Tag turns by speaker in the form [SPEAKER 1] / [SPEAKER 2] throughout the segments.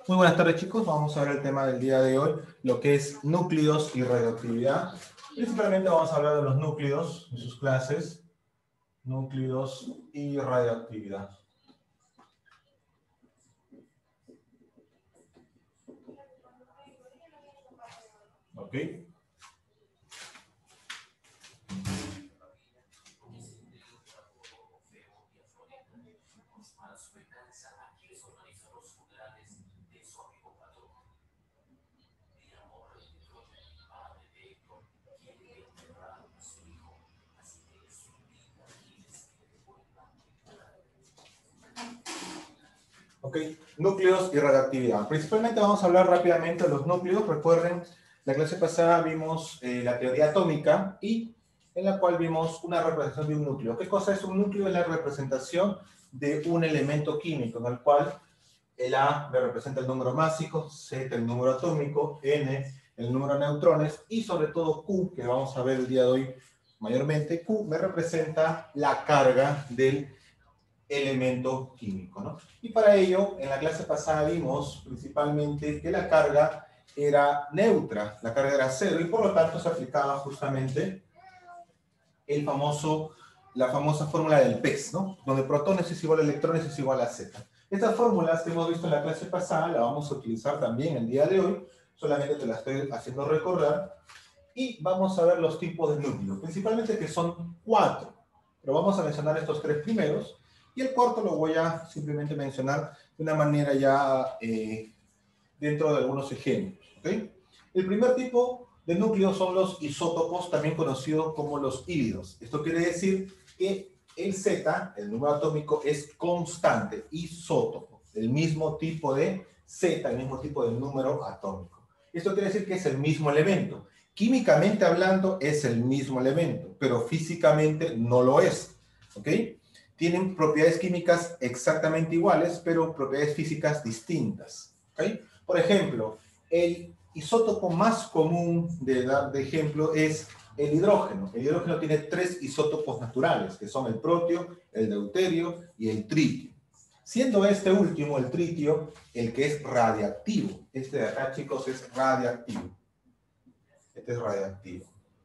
[SPEAKER 1] Muy buenas tardes, chicos. Vamos a ver el tema del día de hoy, lo que es núcleos y radioactividad. Principalmente vamos a hablar de los núcleos y sus clases, núcleos y radioactividad. ¿Ok? Ok, núcleos y radioactividad. Principalmente vamos a hablar rápidamente de los núcleos. Recuerden, la clase pasada vimos la teoría atómica y en la cual vimos una representación de un núcleo. ¿Qué cosa es un núcleo? Es la representación de un elemento químico en el cual el A me representa el número másico, Z el número atómico, N el número de neutrones y sobre todo Q, que vamos a ver el día de hoy mayormente, Q me representa la carga del elemento químico, ¿no? Y para ello, en la clase pasada vimos principalmente que la carga era neutra, la carga era cero, y por lo tanto se aplicaba justamente la famosa fórmula del PES, ¿no? Donde protones es igual a electrones es igual a Z. Estas fórmulas que hemos visto en la clase pasada la vamos a utilizar también el día de hoy, solamente te la estoy haciendo recordar, y vamos a ver los tipos de núcleos, principalmente que son 4, pero vamos a mencionar estos 3 primeros, y el cuarto lo voy a simplemente mencionar de una manera ya dentro de algunos ejemplos. ¿Okay? El primer tipo de núcleos son los isótopos, también conocidos como los híbridos. Esto quiere decir que el Z, el número atómico, es constante, isótopo, el mismo tipo de Z, el mismo tipo de número atómico. Esto quiere decir que es el mismo elemento. Químicamente hablando es el mismo elemento, pero físicamente no lo es. ¿Ok? Tienen propiedades químicas exactamente iguales, pero propiedades físicas distintas. ¿Ok? Por ejemplo, el isótopo más común de dar de ejemplo es el hidrógeno. El hidrógeno tiene 3 isótopos naturales, que son el protio, el deuterio y el tritio. Siendo este último, el tritio, el que es radiactivo. Este de acá, chicos, es radiactivo. Este es radiactivo.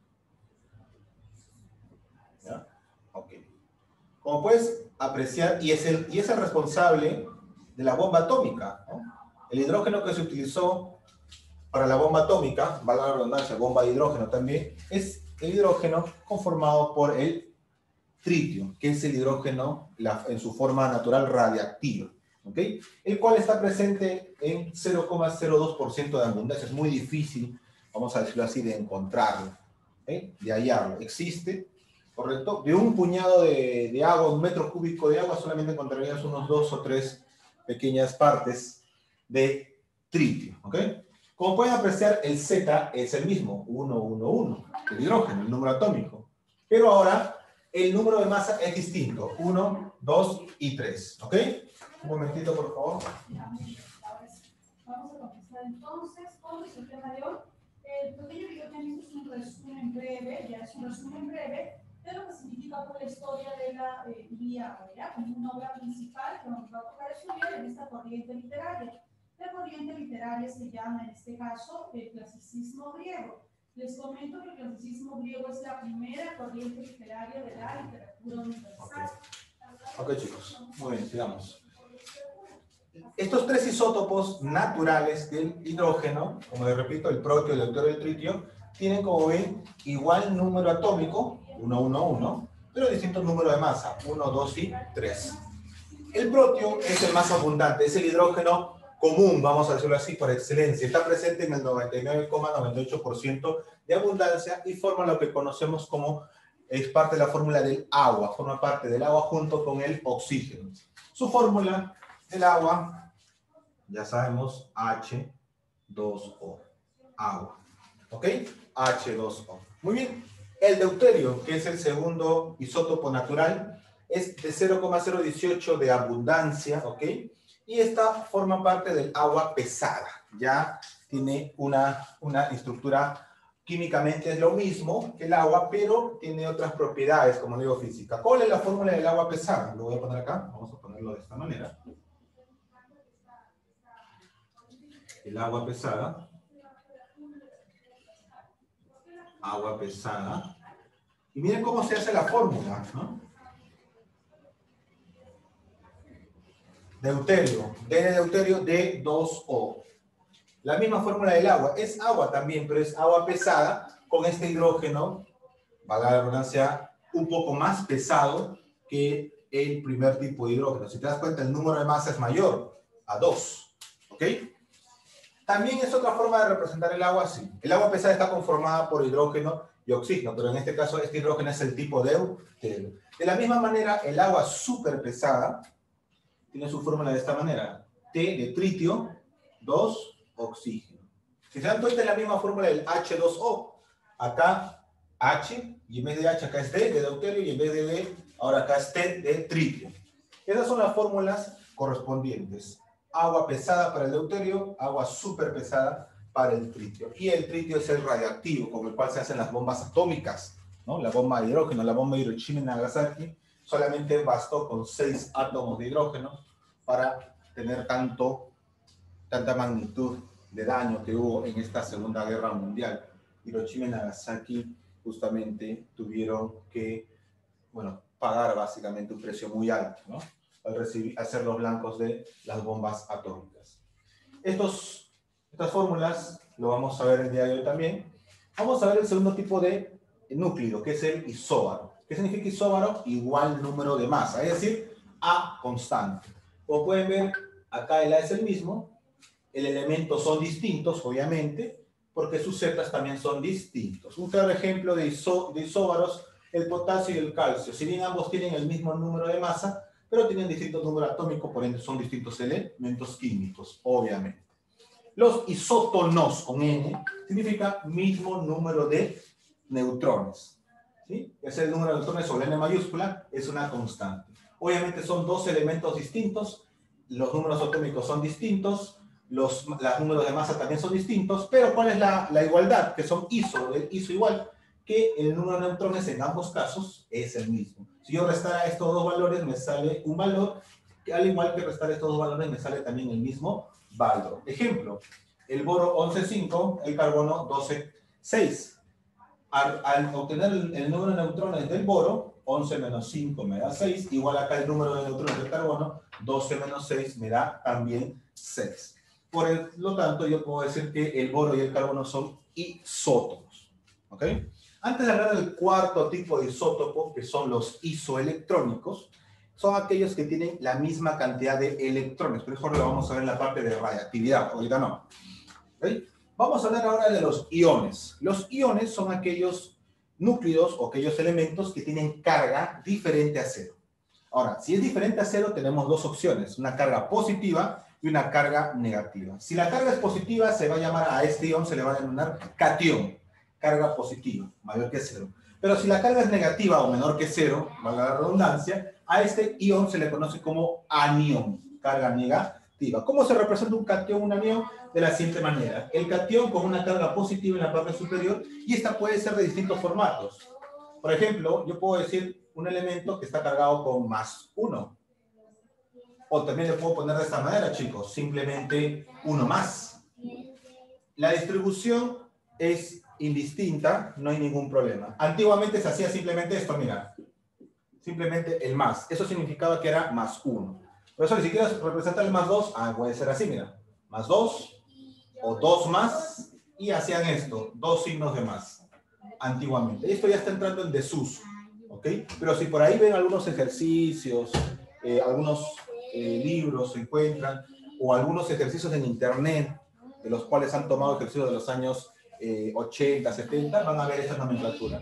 [SPEAKER 1] ¿Ya? Ok. Como puedes apreciar, y es el responsable de la bomba atómica, ¿no? El hidrógeno que se utilizó para la bomba atómica, valga la redundancia, bomba de hidrógeno también, es el hidrógeno conformado por el tritio, que es el hidrógeno en su forma natural radiactiva, ¿ok? El cual está presente en 0,02% de abundancia. Es muy difícil, vamos a decirlo así, de encontrarlo, ¿okay? De hallarlo. Existe, ¿correcto? De un puñado de agua, un metro cúbico de agua, solamente encontrarías unos 2 o 3 pequeñas partes de tritio, ¿ok? Como pueden apreciar, el Z es el mismo, 1, 1, 1, el hidrógeno, el número atómico. Pero ahora el número de masa es distinto, 1, 2 y 3, ¿ok? Un momentito, por favor.
[SPEAKER 2] Vamos a comenzar entonces con el tema de hoy. El pequeño video que han visto es un resumen breve, ya es un resumen breve de lo que significa por la historia de la Ilíada, ¿ya? Como una obra principal que nos va a tocar estudiar en esta corriente literaria. La corriente literaria se llama, en este caso, el clasicismo griego. Les comento que el clasicismo griego es la primera corriente literaria de la literatura universal.
[SPEAKER 1] Ok, chicos. Muy bien, sigamos. Estos 3 isótopos naturales del hidrógeno, como les repito, el protio, el deuterio y el tritio, tienen, como ven, igual número atómico, 1, 1, 1, pero distinto número de masa, 1, 2 y 3. El protio es el más abundante, es el hidrógeno común, vamos a decirlo así, por excelencia. Está presente en el 99,98% de abundancia y forma lo que conocemos como, es parte de la fórmula del agua, forma parte del agua junto con el oxígeno. Su fórmula del agua, ya sabemos, H2O, agua. ¿Ok? H2O. Muy bien. El deuterio, que es el segundo isótopo natural, es de 0,018 de abundancia, ¿ok? Y esta forma parte del agua pesada. Ya tiene una estructura, químicamente es lo mismo que el agua, pero tiene otras propiedades, como digo, física. ¿Cuál es la fórmula del agua pesada? Lo voy a poner acá, vamos a ponerlo de esta manera. el agua pesada. Agua pesada. Y miren cómo se hace la fórmula, ¿no? Deuterio, D de deuterio, D2O. La misma fórmula del agua. Es agua también, pero es agua pesada con este hidrógeno, valga la redundancia, un poco más pesado que el primer tipo de hidrógeno. Si te das cuenta, el número de masa es mayor, a 2. ¿Ok? También es otra forma de representar el agua así. El agua pesada está conformada por hidrógeno y oxígeno, pero en este caso este hidrógeno es el tipo deuterio. De la misma manera, el agua súper pesada tiene su fórmula de esta manera. T de tritio, 2, oxígeno. Si se dan cuenta, es la misma fórmula del H2O. Acá H, y en vez de H acá es D de deuterio, y en vez de D, ahora acá es T de tritio. Esas son las fórmulas correspondientes. Agua pesada para el deuterio, agua súper pesada para el tritio. Y el tritio es el radiactivo, con el cual se hacen las bombas atómicas, ¿no? La bomba de hidrógeno, la bomba de Hiroshima y Nagasaki, solamente bastó con 6 átomos de hidrógeno para tener tanta magnitud de daño que hubo en esta Segunda Guerra Mundial. Hiroshima y Nagasaki justamente tuvieron que, bueno, pagar básicamente un precio muy alto, ¿no? Al ser los blancos de las bombas atómicas. Estas fórmulas lo vamos a ver el día de hoy también. Vamos a ver el segundo tipo de núcleo, que es el isóbaro. ¿Qué significa isóbaro? Igual número de masa, es decir, A constante. Como pueden ver, acá el A es el mismo, el elemento son distintos, obviamente, porque sus zetas también son distintos. Un claro ejemplo de isóbaros, el potasio y el calcio. Si bien ambos tienen el mismo número de masa, pero tienen distintos números atómicos, por ende son distintos elementos químicos, obviamente. Los isótonos, con N, significa mismo número de neutrones. ¿Sí? Es el número de neutrones sobre N mayúscula, es una constante. Obviamente son dos elementos distintos, los números atómicos son distintos, los números de masa también son distintos, pero ¿cuál es la igualdad? Que son el iso igual, que el número de neutrones en ambos casos es el mismo. Si yo restara estos dos valores, me sale un valor, que al igual que restar estos dos valores, me sale también el mismo valor. Ejemplo, el boro 11,5, el carbono 12,6. Al obtener el número de neutrones del boro, 11 menos 5 me da 6, igual acá el número de neutrones del carbono, 12 menos 6 me da también 6. Por lo tanto, yo puedo decir que el boro y el carbono son isótopos. ¿Ok? Antes de hablar del cuarto tipo de isótopo, que son los isoelectrónicos, son aquellos que tienen la misma cantidad de electrones. Por eso lo vamos a ver en la parte de radiactividad, ahorita no. ¿Okay? Vamos a hablar ahora de los iones. Los iones son aquellos núcleos o aquellos elementos que tienen carga diferente a cero. Ahora, si es diferente a cero, tenemos dos opciones, una carga positiva y una carga negativa. Si la carga es positiva, se va a llamar a este ion, se le va a denominar catión, carga positiva, mayor que cero. Pero si la carga es negativa o menor que cero, valga la redundancia, a este ion se le conoce como anión, carga negativa. ¿Cómo se representa un catión, un anión? De la siguiente manera. El catión con una carga positiva en la parte superior, y esta puede ser de distintos formatos. Por ejemplo, yo puedo decir un elemento que está cargado con +1. O también le puedo poner de esta manera, chicos, simplemente 1 más. La distribución es indistinta, no hay ningún problema. Antiguamente se hacía simplemente esto, mira. Simplemente el más. Eso significaba que era +1. Por eso, si quieres representar el +2, puede ser así, mira. +2 o 2 más, y hacían esto, dos signos de más. Antiguamente. Esto ya está entrando en desuso. ¿Ok? Pero si por ahí ven algunos ejercicios, algunos libros se encuentran, o algunos ejercicios en internet, de los cuales han tomado ejercicios de los años 80, 70, van a ver esta nomenclatura.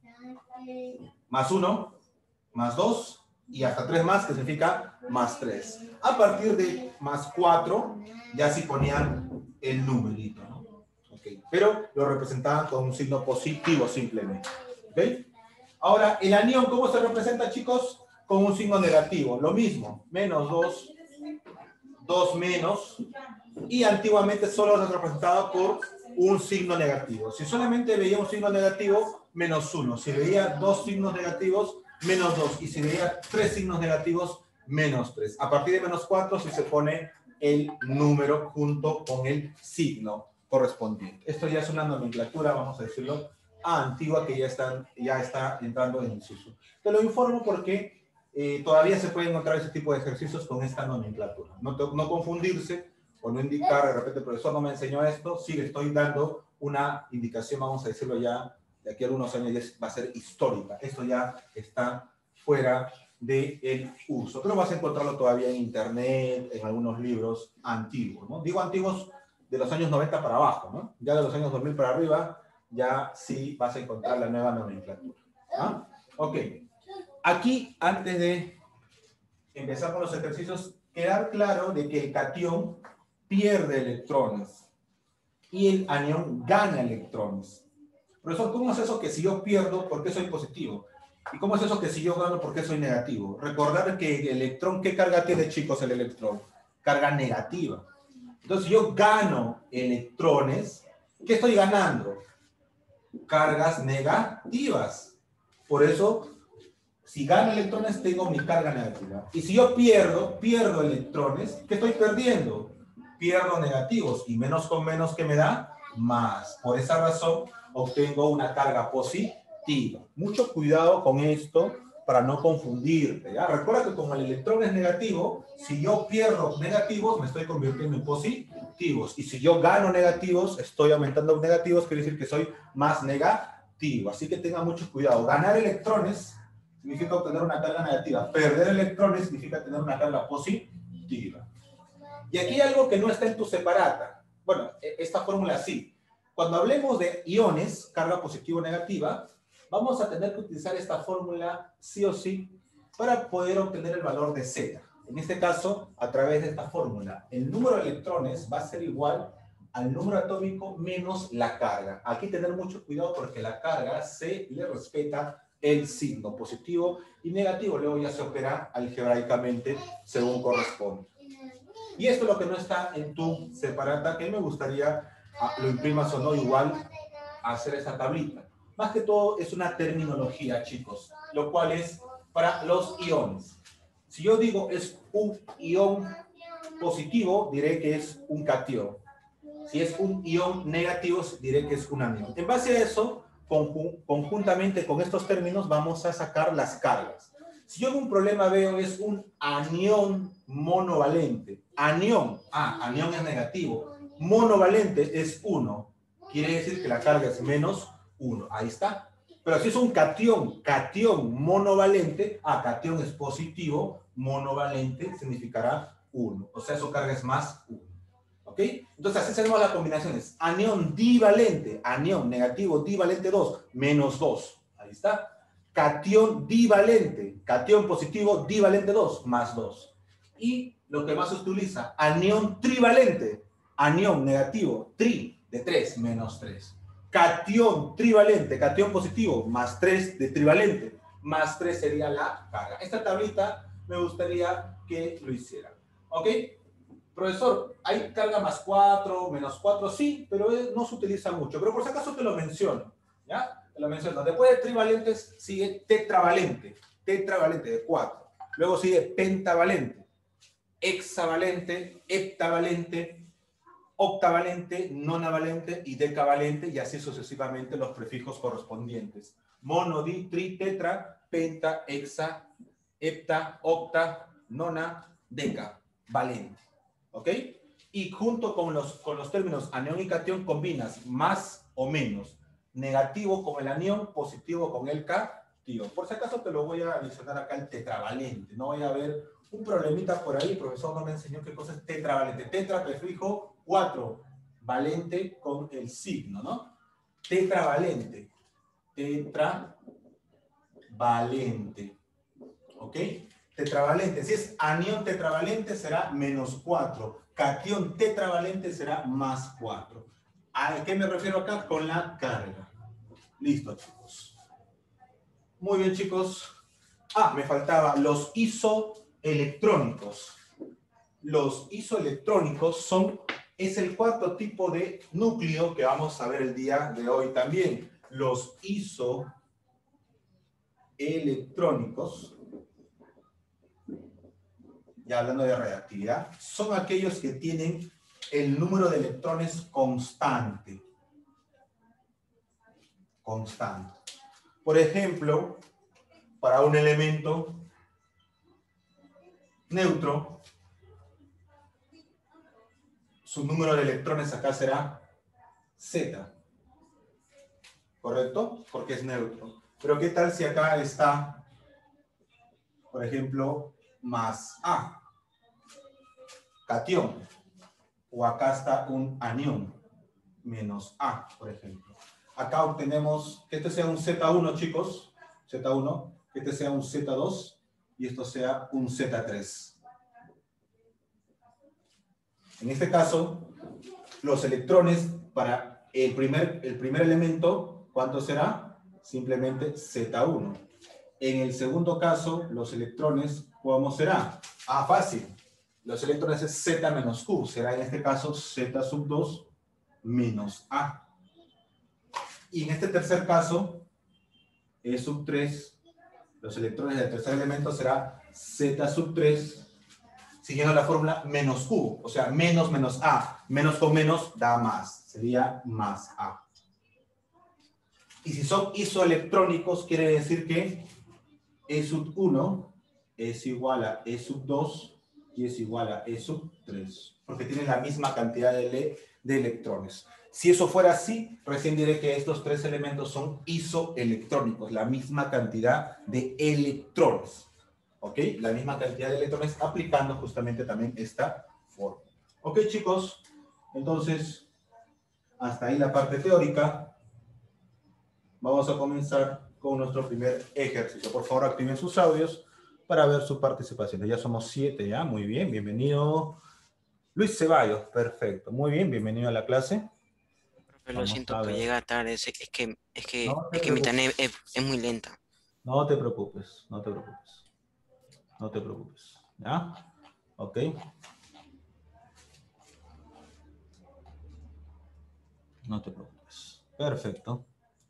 [SPEAKER 1] +1, +2, y hasta 3 más, que significa +3. A partir de +4, ya sí ponían el numerito, ¿no? Okay. Pero lo representaban con un signo positivo simplemente. ¿Ok? Ahora, el anión, ¿cómo se representa, chicos? Con un signo negativo. Lo mismo, -2, 2 menos, y antiguamente solo se representaba por un signo negativo. Si solamente veía un signo negativo, -1. Si veía dos signos negativos, -2. Y si veía tres signos negativos, -3. A partir de -4, si se pone el número junto con el signo correspondiente. Esto ya es una nomenclatura, vamos a decirlo, antigua que ya está entrando en desuso. Te lo informo porque todavía se pueden encontrar ese tipo de ejercicios con esta nomenclatura. No confundirse o no indicar, de repente el profesor no me enseñó esto, sí le estoy dando una indicación, vamos a decirlo ya, de aquí a algunos años ya va a ser histórica. Esto ya está fuera del uso. Pero vas a encontrarlo todavía en internet, en algunos libros antiguos, ¿no? Digo antiguos de los años 90 para abajo, ¿no? Ya de los años 2000 para arriba, ya sí vas a encontrar la nueva nomenclatura. ¿Ah? Ok. Aquí, antes de empezar con los ejercicios, quedar claro de que el catión pierde electrones y el anión gana electrones. Profesor, ¿cómo es eso que si yo pierdo, por qué soy positivo? ¿Y cómo es eso que si yo gano, por qué soy negativo? Recordar que el electrón, ¿qué carga tiene, chicos, el electrón? Carga negativa. Entonces, si yo gano electrones, ¿qué estoy ganando? Cargas negativas. Por eso, si gano electrones, tengo mi carga negativa. Y si yo pierdo electrones, ¿qué estoy perdiendo? Pierdo negativos. Y menos con menos, ¿qué me da? Más. Por esa razón, obtengo una carga positiva. Mucho cuidado con esto para no confundirte, ¿ya? Recuerda que como el electrón es negativo, si yo pierdo negativos, me estoy convirtiendo en positivos. Y si yo gano negativos, estoy aumentando negativos, quiere decir que soy más negativo. Así que tengan mucho cuidado. Ganar electrones significa obtener una carga negativa. Perder electrones significa tener una carga positiva. Y aquí hay algo que no está en tu separata. Bueno, esta fórmula sí. Cuando hablemos de iones, carga positiva o negativa, vamos a tener que utilizar esta fórmula sí o sí para poder obtener el valor de Z. En este caso, a través de esta fórmula, el número de electrones va a ser igual al número atómico menos la carga. Aquí tener mucho cuidado porque la carga se le respeta el signo positivo y negativo. Luego ya se opera algebraicamente según corresponde. Y esto es lo que no está en tu separata, que me gustaría lo imprimas o no igual a hacer esta tablita. Más que todo es una terminología, chicos, lo cual es para los iones. Si yo digo es un ion positivo, diré que es un catión. Si es un ion negativo, diré que es un anión. En base a eso, conjuntamente con estos términos, vamos a sacar las cargas. Si yo en un problema veo es un anión monovalente. Anión, anión es negativo. Monovalente es 1. Quiere decir que la carga es menos 1. Ahí está. Pero si es un catión, catión monovalente, catión es positivo, monovalente significará 1. O sea, su carga es más 1. ¿Ok? Entonces así tenemos las combinaciones. Anión divalente, anión negativo divalente 2, menos 2. Ahí está. Catión divalente, catión positivo divalente 2, más 2. Y lo que más se utiliza, anión trivalente, anión negativo tri de 3, menos 3. Catión trivalente, catión positivo, más 3 de trivalente, más 3 sería la carga. Esta tablita me gustaría que lo hicieran. ¿Ok? Profesor, ¿hay carga más 4, menos 4? Sí, pero no se utiliza mucho. Pero por si acaso te lo menciono, ¿ya? Te lo menciono. Después de trivalentes sigue tetravalente. Tetravalente de 4. Luego sigue pentavalente, hexavalente, heptavalente, octavalente, nonavalente y decavalente, y así sucesivamente los prefijos correspondientes. Mono, di, tri, tetra, penta, hexa, hepta, octa, nona, deca, valente. ¿Ok? Y junto con los términos anión y catión combinas más o menos negativo con el anión, positivo con el catión. Por si acaso te lo voy a adicionar acá el tetravalente. No voy a ver un problemita por ahí. El profesor no me enseñó qué cosa es tetravalente. Tetra, prefijo 4. Valente con el signo, ¿no? Tetravalente. Tetravalente. ¿Ok? Tetravalente. Si es anión tetravalente será menos 4. Catión tetravalente será más 4. ¿A qué me refiero acá? Con la carga. Listo, chicos. Muy bien, chicos. Me faltaba los isoelectrónicos. Los isoelectrónicos es el cuarto tipo de núcleo que vamos a ver el día de hoy también. Los isoelectrónicos. ya hablando de reactividad, son aquellos que tienen el número de electrones constante. Constante. Por ejemplo, para un elemento neutro, su número de electrones acá será Z. ¿Correcto? Porque es neutro. Pero ¿qué tal si acá está, por ejemplo, más A? Catión. O acá está un anión, menos A, por ejemplo. Acá obtenemos que este sea un Z1, chicos, Z1, que este sea un Z2 y esto sea un Z3. En este caso, los electrones para el primer elemento, ¿cuánto será? Simplemente Z1. En el segundo caso, los electrones, ¿cómo será? Ah, fácil. Los electrones es Z menos Q. Será en este caso Z sub 2 menos A. Y en este tercer caso, E sub 3, los electrones del tercer elemento será Z sub 3, siguiendo la fórmula menos Q. O sea, menos menos A. Menos con menos da más. Sería más A. Y si son isoelectrónicos, quiere decir que E sub 1 es igual a E sub 2 y es igual a E sub 3, porque tienen la misma cantidad de electrones. Si eso fuera así, recién diré que estos tres elementos son isoelectrónicos, la misma cantidad de electrones. ¿Ok? La misma cantidad de electrones aplicando justamente también esta fórmula. ¿Ok, chicos? Entonces, hasta ahí la parte teórica. Vamos a comenzar con nuestro primer ejercicio. Por favor, activen sus audios para ver su participación. Ya somos 7, ¿ya? Muy bien, bienvenido. Luis Ceballos, perfecto. Muy bien, bienvenido a la clase.
[SPEAKER 3] Profe, lo
[SPEAKER 1] Vamos
[SPEAKER 3] siento
[SPEAKER 1] a
[SPEAKER 3] por
[SPEAKER 1] ver.
[SPEAKER 3] llegar tarde,
[SPEAKER 1] No te
[SPEAKER 3] es que mi
[SPEAKER 1] preocupes.
[SPEAKER 3] internet es muy lenta.
[SPEAKER 1] No te preocupes, no te preocupes. No te preocupes. ¿Ya? Ok. No te preocupes. Perfecto.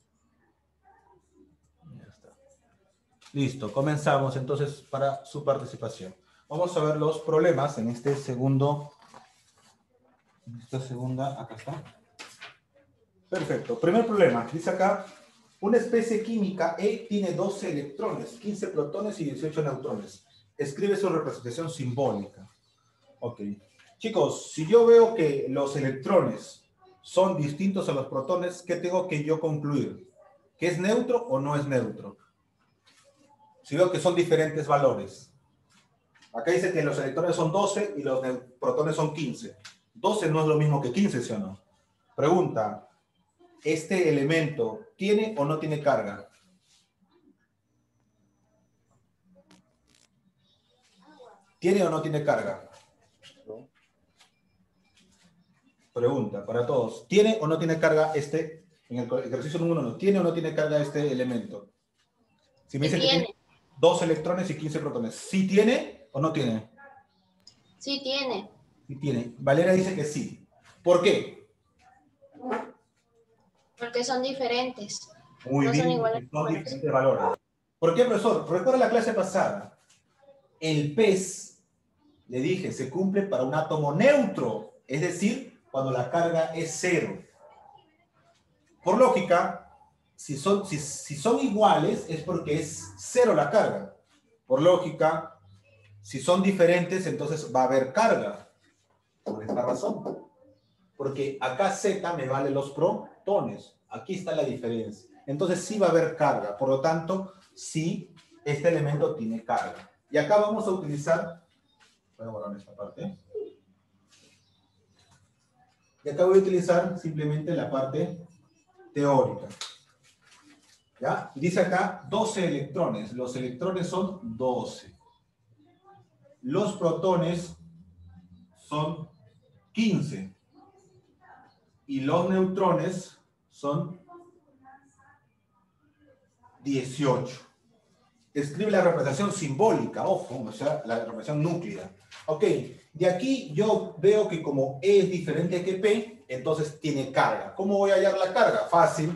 [SPEAKER 1] Ya está. Listo, comenzamos entonces para su participación. Vamos a ver los problemas en este segundo. Esta segunda, acá está. Perfecto. Primer problema. Dice acá, una especie química E tiene 12 electrones, 15 protones y 18 neutrones. Escribe su representación simbólica. Ok. Chicos, si yo veo que los electrones son distintos a los protones, ¿qué tengo que yo concluir? ¿Que es neutro o no es neutro? Si veo que son diferentes valores. Acá dice que los electrones son 12 y los protones son 15. 12 no es lo mismo que 15, ¿sí o no? Pregunta, ¿este elemento tiene o no tiene carga? ¿Tiene o no tiene carga? Pregunta para todos. ¿Tiene o no tiene carga este, en el ejercicio número 1, ¿tiene o no tiene carga este elemento? Si me
[SPEAKER 4] Sí
[SPEAKER 1] dice que
[SPEAKER 4] tiene.
[SPEAKER 1] tiene 2 electrones y 15 protones, ¿sí tiene o no tiene?
[SPEAKER 4] Sí tiene.
[SPEAKER 1] Sí tiene. Valeria dice que sí. ¿Por qué?
[SPEAKER 4] Porque son diferentes.
[SPEAKER 1] Muy
[SPEAKER 4] No son
[SPEAKER 1] bien,
[SPEAKER 4] iguales
[SPEAKER 1] porque son
[SPEAKER 4] números.
[SPEAKER 1] diferentes valores. ¿Por qué, profesor? Recuerda la clase pasada. El PES, le dije, se cumple para un átomo neutro, es decir, cuando la carga es 0. Por lógica, si son iguales es porque es 0 la carga. Por lógica, si son diferentes, entonces va a haber carga. Por esta razón. Porque acá Z me vale los protones. Aquí está la diferencia. Entonces sí va a haber carga. Por lo tanto, sí, este elemento tiene carga. Y acá vamos a utilizar... Voy a borrar esta parte. Y acá voy a utilizar simplemente la parte teórica. ¿Ya? Dice acá 12 electrones. Los electrones son 12. Los protones son 15. Y los neutrones son 18. Escribe la representación simbólica, ojo, o sea, la representación núclea. Ok, de aquí yo veo que como E es diferente que P, entonces tiene carga. ¿Cómo voy a hallar la carga? Fácil.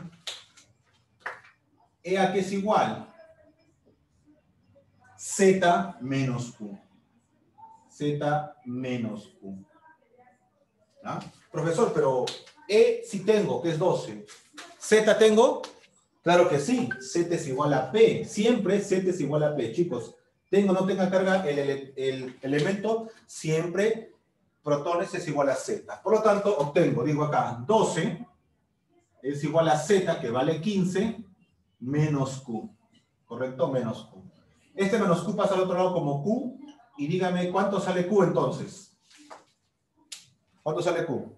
[SPEAKER 1] E a qué es igual. Z menos Q. Z menos Q. ¿Ah? Profesor, pero E sí tengo, que es 12. ¿Z tengo? Claro que sí, Z es igual a P. Siempre Z es igual a P, chicos. Tengo o no tenga carga el elemento, siempre protones es igual a Z. Por lo tanto, obtengo, digo acá, 12 es igual a Z, que vale 15, menos Q. ¿Correcto? Menos Q. Este menos Q pasa al otro lado como Q. Y dígame, ¿cuánto sale Q entonces? ¿Cuánto sale Q?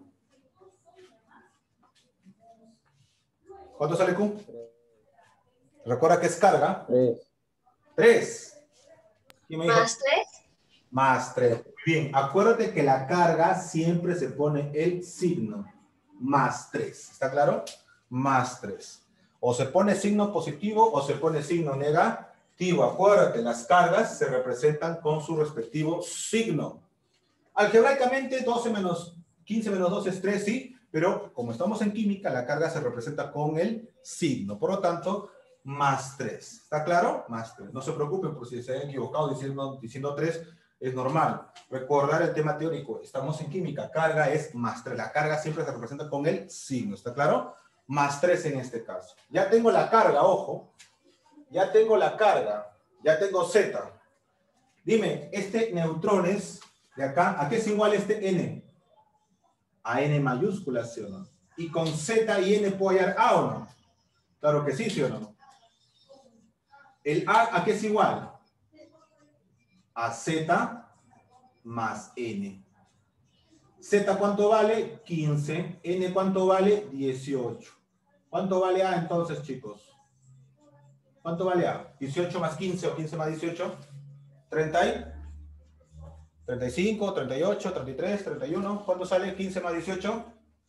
[SPEAKER 1] ¿Cuánto sale Q? Recuerda que es carga.
[SPEAKER 5] 3.
[SPEAKER 1] 3. ¿Quién me dijo?
[SPEAKER 4] ¿Más 3?
[SPEAKER 1] Más 3. Bien, acuérdate que la carga siempre se pone el signo. Más 3. ¿Está claro? Más 3. O se pone signo positivo o se pone signo negativo. Acuérdate, las cargas se representan con su respectivo signo. Algebraicamente, 12 menos 15 menos 2 es 3, sí, pero como estamos en química, la carga se representa con el signo. Por lo tanto, más 3. ¿Está claro? Más 3. No se preocupen por si se han equivocado diciendo 3, es normal. Recordar el tema teórico. Estamos en química. Carga es más 3. La carga siempre se representa con el signo. ¿Está claro? Más 3 en este caso. Ya tengo la carga, ojo. Ya tengo la carga. Ya tengo Z. Dime, este neutrones de acá, ¿a qué es igual este N? A N mayúscula, ¿sí o no? Y con Z y N puedo hallar A o no. Claro que sí, ¿sí o no? ¿El A qué es igual? A Z más N. Z ¿cuánto vale? 15. N ¿cuánto vale? 18. ¿Cuánto vale A entonces, chicos? ¿Cuánto vale A? 18 más 15 o 15 más 18. 30 35, 38, 33, 31. ¿Cuánto sale 15 más 18?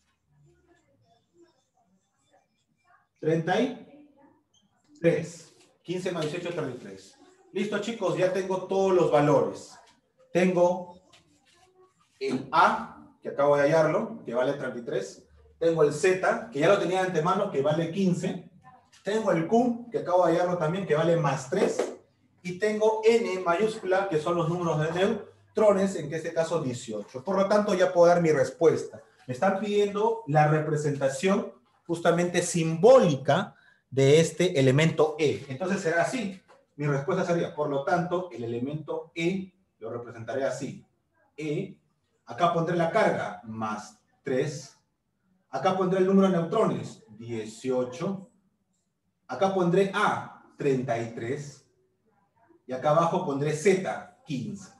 [SPEAKER 1] 33. 15 más 18, 33. Listo, chicos, ya tengo todos los valores. Tengo el A, que acabo de hallarlo, que vale 33. Tengo el Z, que ya lo tenía de antemano, que vale 15. Tengo el Q, que acabo de hallarlo también, que vale más 3. Y tengo N mayúscula, que son los números de neutrones, en este caso 18. Por lo tanto, ya puedo dar mi respuesta. Me están pidiendo la representación justamente simbólica de este elemento E. Entonces será así. Mi respuesta sería, por lo tanto, el elemento E lo representaré así. E, acá pondré la carga, más 3. Acá pondré el número de neutrones, 18. Acá pondré A, 33. Y acá abajo pondré Z, 15.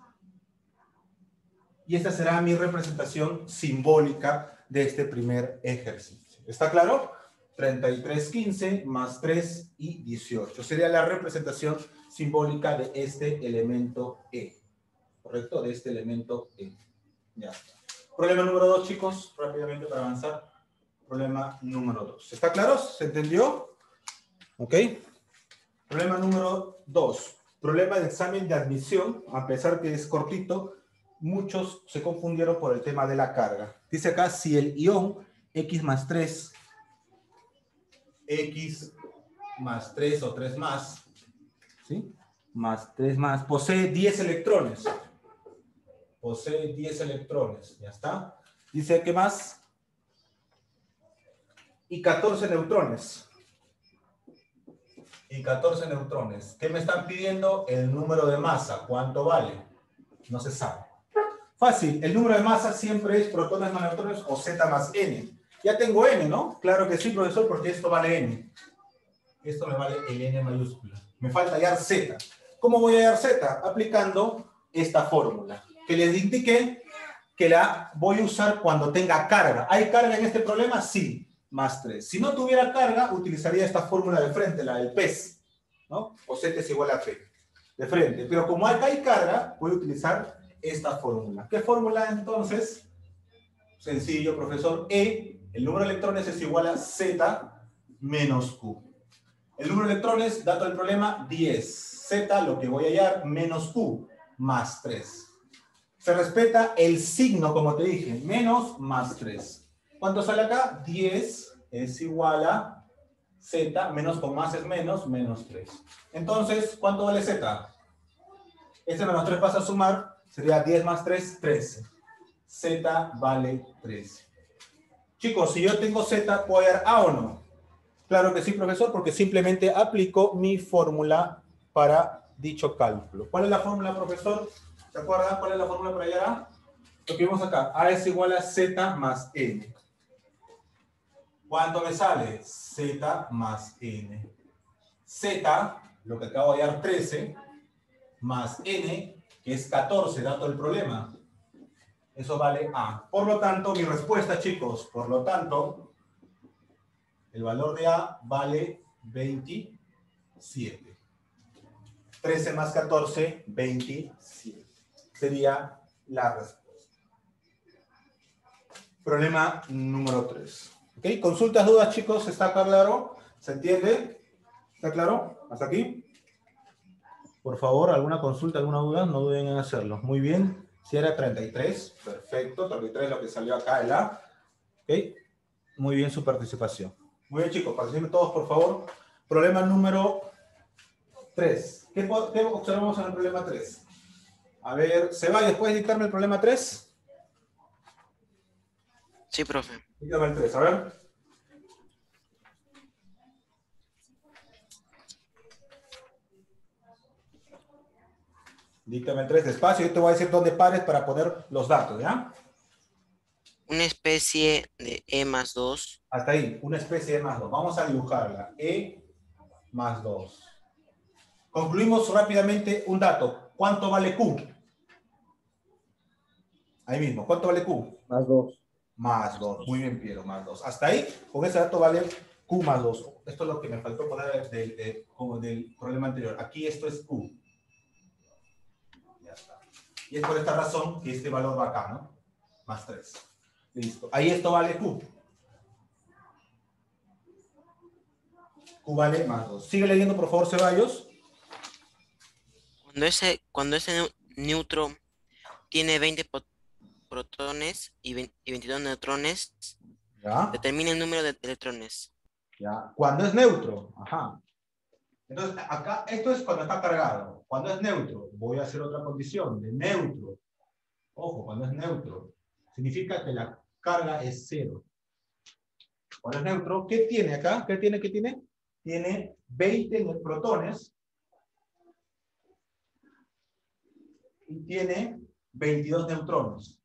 [SPEAKER 1] Y esta será mi representación simbólica de este primer ejercicio. ¿Está claro? 33, 15 más 3 y 18. Sería la representación simbólica de este elemento E. ¿Correcto? De este elemento E. Ya está. Problema número 2, chicos, rápidamente para avanzar. Problema número 2. ¿Está claro? ¿Se entendió? ¿Ok? Problema número 2. Problema de examen de admisión, a pesar que es cortito, muchos se confundieron por el tema de la carga. Dice acá, si el ion X más 3 o 3 más, ¿sí? Más 3 más, posee 10 electrones. Posee 10 electrones, ya está. Dice, ¿qué más? Y 14 neutrones. Y 14 neutrones. ¿Qué me están pidiendo? El número de masa. ¿Cuánto vale? No se sabe. Fácil. El número de masa siempre es protones más neutrones o Z más N. Ya tengo N, ¿no? Claro que sí, profesor, porque esto vale N. Esto me vale el N mayúscula. Me falta hallar Z. ¿Cómo voy a hallar Z? Aplicando esta fórmula. Que les indiqué que la voy a usar cuando tenga carga. ¿Hay carga en este problema? Sí. Más 3. Si no tuviera carga, utilizaría esta fórmula de frente, la del PES, ¿no? O Z es igual a P, de frente. Pero como acá hay carga, voy a utilizar esta fórmula. ¿Qué fórmula entonces? Sencillo, profesor. E, el número de electrones es igual a Z menos Q. El número de electrones, dato del problema, 10. Z, lo que voy a hallar, menos Q, más 3. Se respeta el signo, como te dije, menos más 3. ¿Cuánto sale acá? 10 es igual a Z, menos con más es menos 3. Entonces, ¿cuánto vale Z? Este menos 3 pasa a sumar Sería 10 más 3, 13. Z vale 13. Chicos, si yo tengo Z, ¿puedo hallar A o no? Claro que sí, profesor, porque simplemente aplico mi fórmula para dicho cálculo. ¿Cuál es la fórmula, profesor? ¿Se acuerdan cuál es la fórmula para hallar A? Lo que vimos acá. A es igual a Z más N. ¿Cuánto me sale? Z más N. Z, lo que acabo de hallar, 13, más N, que es 14, dato del problema. Eso vale A. Por lo tanto, mi respuesta, chicos, por lo tanto, el valor de A vale 27. 13 más 14, 27. Sería la respuesta. Problema número 3. ¿Ok? ¿Consultas, dudas, chicos? ¿Está claro? ¿Se entiende? ¿Está claro? ¿Hasta aquí? Por favor, ¿alguna consulta, alguna duda? No duden en hacerlo. Muy bien. Si era 33, perfecto. 33 es lo que salió acá de la. ¿Ok? Muy bien su participación. Muy bien, chicos. Participen todos, por favor. Problema número 3. ¿Qué observamos en el problema 3? A ver, Ceballos, ¿puedes dictarme el problema 3?
[SPEAKER 3] Sí, profe.
[SPEAKER 1] Dígame el 3, a ver. Dígame el 3 despacio. Yo te voy a decir dónde pares para poner los datos, ¿ya?
[SPEAKER 3] Una especie de E más 2.
[SPEAKER 1] Hasta ahí, una especie de más 2. Vamos a dibujarla. E más 2. Concluimos rápidamente un dato. ¿Cuánto vale Q? Ahí mismo. ¿Cuánto vale Q?
[SPEAKER 5] Más 2.
[SPEAKER 1] Más 2. Muy bien, Piero, más 2. Hasta ahí, con ese dato vale Q más 2. Esto es lo que me faltó poner del problema anterior. Aquí esto es Q. Ya está. Y es por esta razón que este valor va acá, ¿no? Más 3. Listo. Ahí esto vale Q. Q vale más 2. Sigue leyendo, por favor, Ceballos.
[SPEAKER 3] Cuando ese neutro tiene 20 protones y 22 neutrones,
[SPEAKER 1] Ya.
[SPEAKER 3] determina el número de electrones.
[SPEAKER 1] Ya. Cuando es neutro. Ajá. Entonces, acá, esto es cuando está cargado. Cuando es neutro, voy a hacer otra condición de neutro. Ojo, cuando es neutro, significa que la carga es 0. Cuando es neutro, ¿qué tiene acá? ¿Qué tiene? ¿Qué tiene? Tiene 20 protones y tiene 22 neutrones.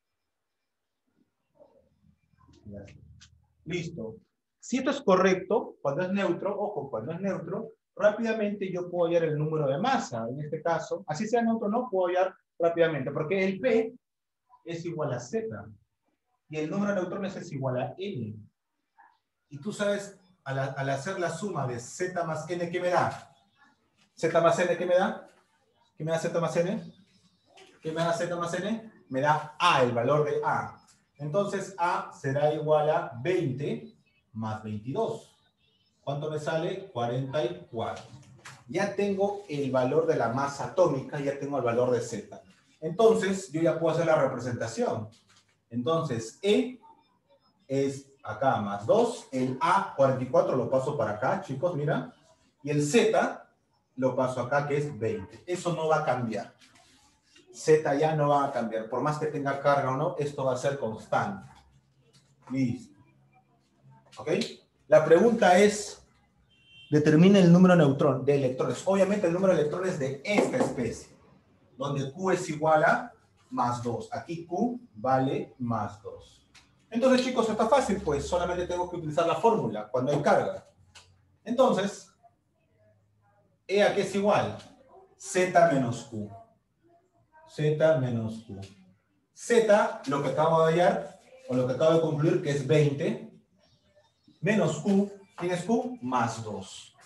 [SPEAKER 1] Listo. Si esto es correcto, cuando es neutro, ojo, cuando es neutro, rápidamente yo puedo hallar el número de masa. En este caso, así sea neutro o no, puedo hallar rápidamente, porque el P es igual a Z y el número de neutrones es igual a N. Y tú sabes, al hacer la suma de Z más N, ¿qué me da? Z más N, ¿qué me da? ¿Qué me da Z más N? ¿Qué me da Z más N? Me da A, el valor de A. Entonces, A será igual a 20 más 22. ¿Cuánto me sale? 44. Ya tengo el valor de la masa atómica, ya tengo el valor de Z. Entonces, yo ya puedo hacer la representación. Entonces, E es acá más 2. El A, 44, lo paso para acá, chicos, mira. Y el Z lo paso acá, que es 20. Eso no va a cambiar. Z ya no va a cambiar. Por más que tenga carga o no, esto va a ser constante. Listo. ¿Ok? La pregunta es, determina el número de electrones. Obviamente el número de electrones de esta especie, donde Q es igual a más 2. Aquí Q vale más 2. Entonces, chicos, está fácil, pues solamente tengo que utilizar la fórmula cuando hay carga. Entonces, E a qué es igual? Z menos Q. Z menos Q. Z, lo que acabo de hallar, o lo que acabo de concluir, que es 20, menos Q, ¿quién es Q? Más 2.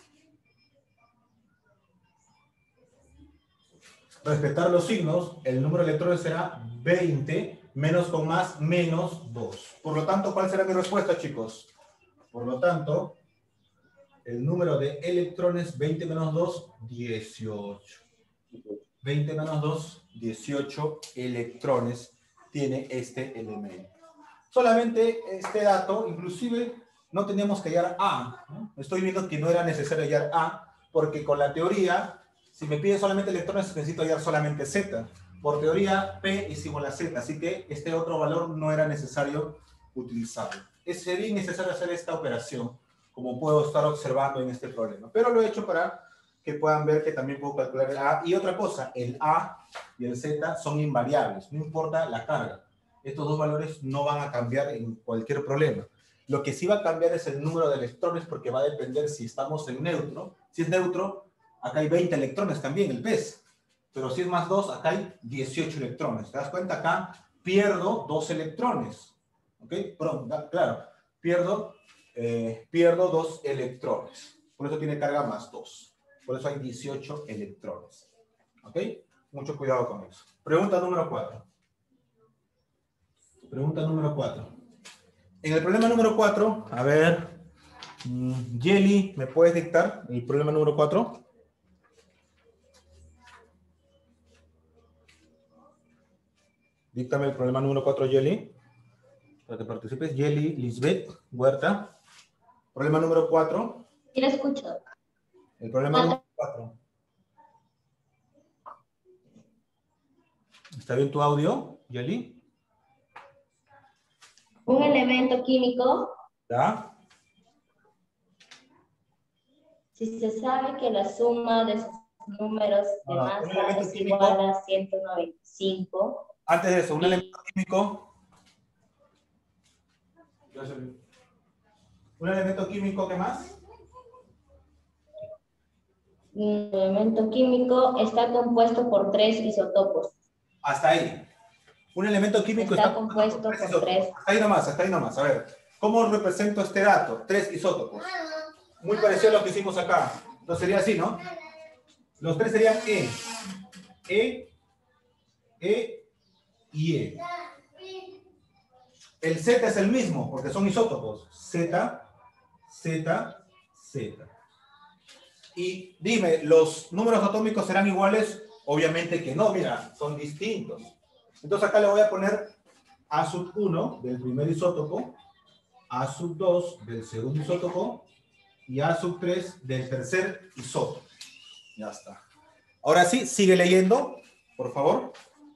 [SPEAKER 1] Respetar los signos, el número de electrones será 20, menos con más, menos 2. Por lo tanto, ¿cuál será mi respuesta, chicos? Por lo tanto, el número de electrones, 20 menos 2, 18. 20 menos 2, 18 electrones tiene este elemento. Solamente este dato, inclusive no teníamos que hallar A, ¿no? Estoy viendo que no era necesario hallar A, porque con la teoría, si me pide solamente electrones, necesito hallar solamente Z. Por teoría, P es igual a Z, así que este otro valor no era necesario utilizarlo. Sería innecesario hacer esta operación, como puedo estar observando en este problema. Pero lo he hecho para que puedan ver que también puedo calcular el A. Y otra cosa, el A y el Z son invariables, no importa la carga. Estos dos valores no van a cambiar en cualquier problema. Lo que sí va a cambiar es el número de electrones porque va a depender si estamos en neutro. Si es neutro, acá hay 20 electrones también, el PES. Pero si es más 2, acá hay 18 electrones. ¿Te das cuenta? Acá pierdo 2 electrones. ¿Ok? Perdón, claro. Pierdo 2 electrones. Por eso tiene carga más 2. Por eso hay 18 electrones. ¿Ok? Mucho cuidado con eso. Pregunta número 4. Pregunta número 4. En el problema número 4, a ver, Yeli, ¿me puedes dictar el problema número 4? Díctame el problema número 4, Yeli. Para que participes, Yeli, Lisbeth, Huerta. Problema número 4.
[SPEAKER 4] Sí, lo escucho.
[SPEAKER 1] El problema número 4. ¿Está bien tu audio, Yeli?
[SPEAKER 4] Un elemento químico,
[SPEAKER 1] ¿Ya?
[SPEAKER 4] si se sabe que la suma de sus números de
[SPEAKER 1] un
[SPEAKER 4] masa
[SPEAKER 1] elemento
[SPEAKER 4] es
[SPEAKER 1] químico.
[SPEAKER 4] igual a 195.
[SPEAKER 1] Antes de eso, un elemento químico. ¿Un elemento químico qué más?
[SPEAKER 4] Un elemento químico está compuesto por 3 isótopos.
[SPEAKER 1] Hasta ahí. Un elemento químico
[SPEAKER 4] Está compuesto por
[SPEAKER 1] isótopos.
[SPEAKER 4] 3.
[SPEAKER 1] Hasta ahí nomás, hasta ahí nomás. A ver, ¿cómo represento este dato? 3 isótopos. Muy parecido a lo que hicimos acá. Entonces sería así, ¿no? Los 3 serían E y E. El Z es el mismo, porque son isótopos. Z. Y dime, ¿los números atómicos serán iguales? Obviamente que no, mira, son distintos. Entonces acá le voy a poner A1 del primer isótopo, A2 del segundo isótopo y A3 del tercer isótopo. Ya está. Ahora sí, sigue leyendo, por favor.